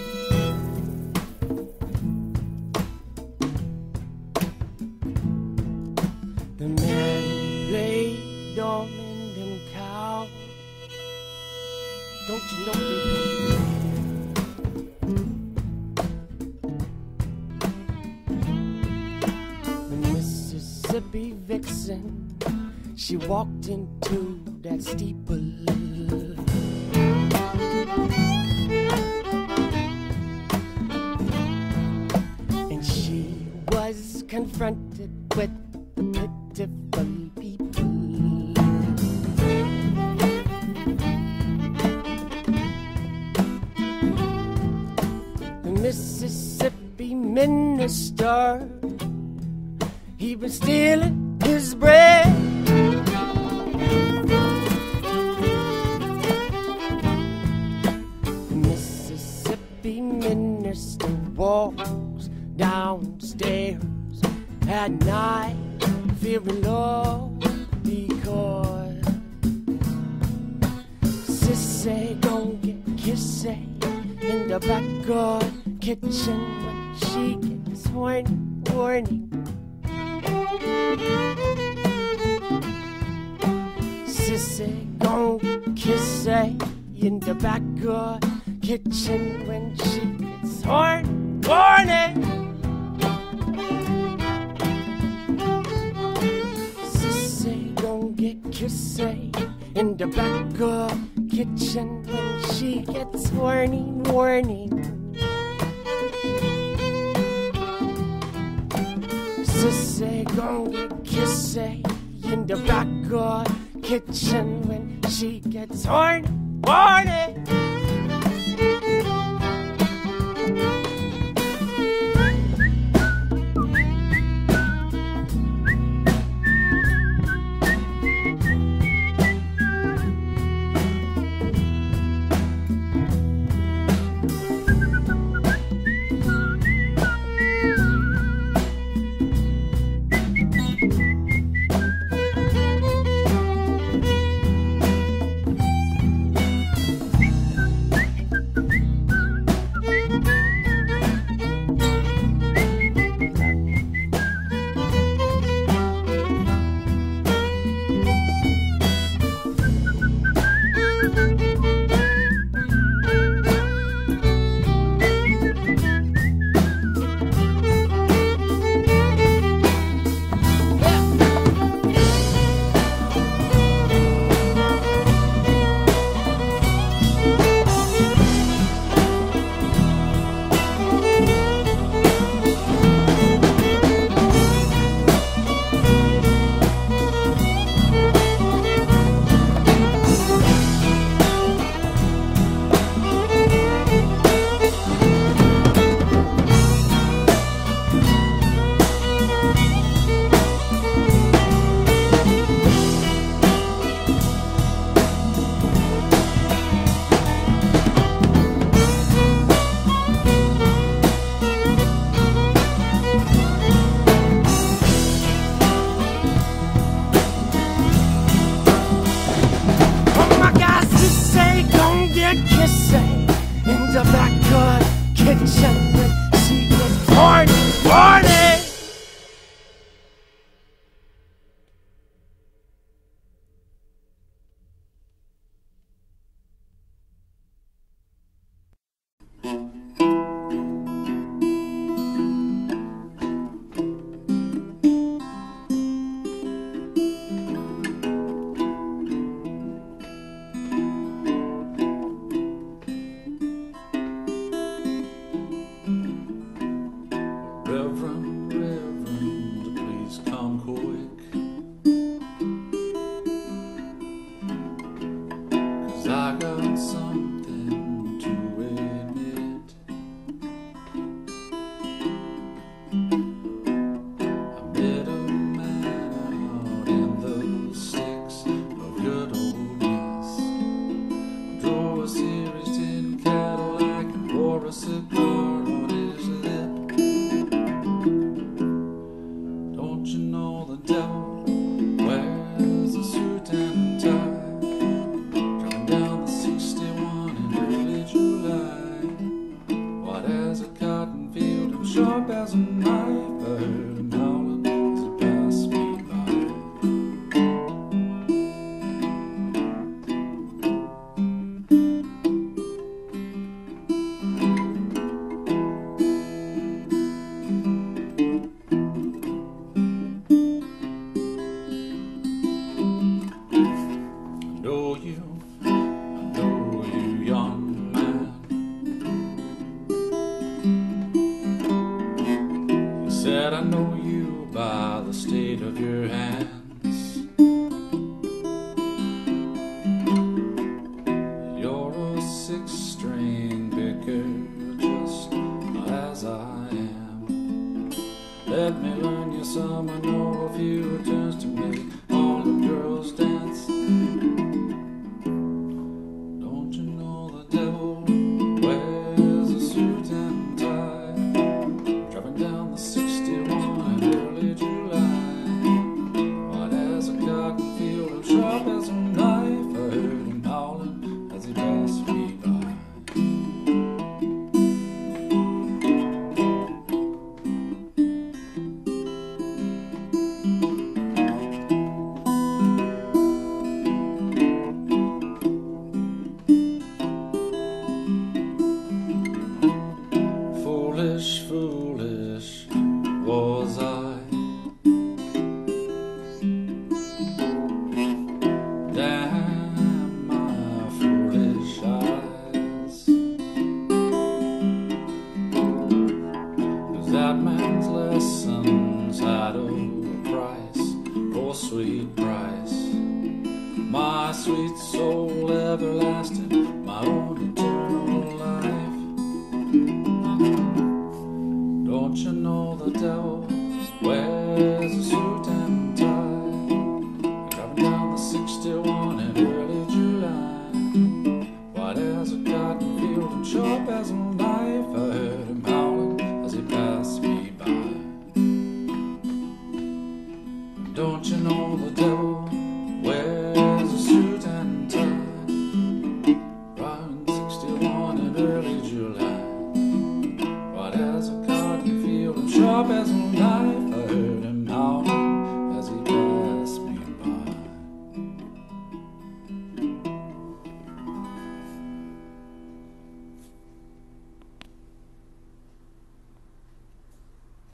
S4: The man played on in them cows. Don't you know they The Mississippi vixen, she walked into that steeple. And she confronted with the pitiful people. The Mississippi minister, he was stealing his bread. The Mississippi minister walks downstairs at night, fearing low because Sissy gon' get kissy in the back of kitchen when she gets horny, horny. Sissy gon' get kissy in the back of kitchen when she gets horny, horny. Sissy gon' get kissy in the back of kitchen when she gets horny, horny. Sissy gon' get kissy in the back of kitchen when she gets horny, horny. The back of kitchen when she gets horny, horny.
S5: Reverend, Reverend, please come quick, 'cause I got something to admit. I met a man out in the sticks of good old Miss. I drove a Series ten Cadillac and wore a cigar on his lip. Don't you know the devil your hands. You're a six-string picker, just as I am. Let me learn you some, I know a few tunes to make all the girls dance. Don't you know the devil wears a suit and tie, driving down the sixty-one in early July, white as a cotton field and sharp as a knife. I heard him howling as he passed me by. Foolish, foolish was I. Damn my foolish eyes. 'Cause that man's lessons had a price, oh sweet price. My sweet soul everlasting, my own eternal life. Don't you know the devil wears a suit and tie, driving down the sixty-one in early July, white as a cotton field and sharp as a knife. I heard him howling as he passed me by. Don't you know the devil wears a suit and tie, riding sixty-one in early July, white as a cotton field and sharp as a knife.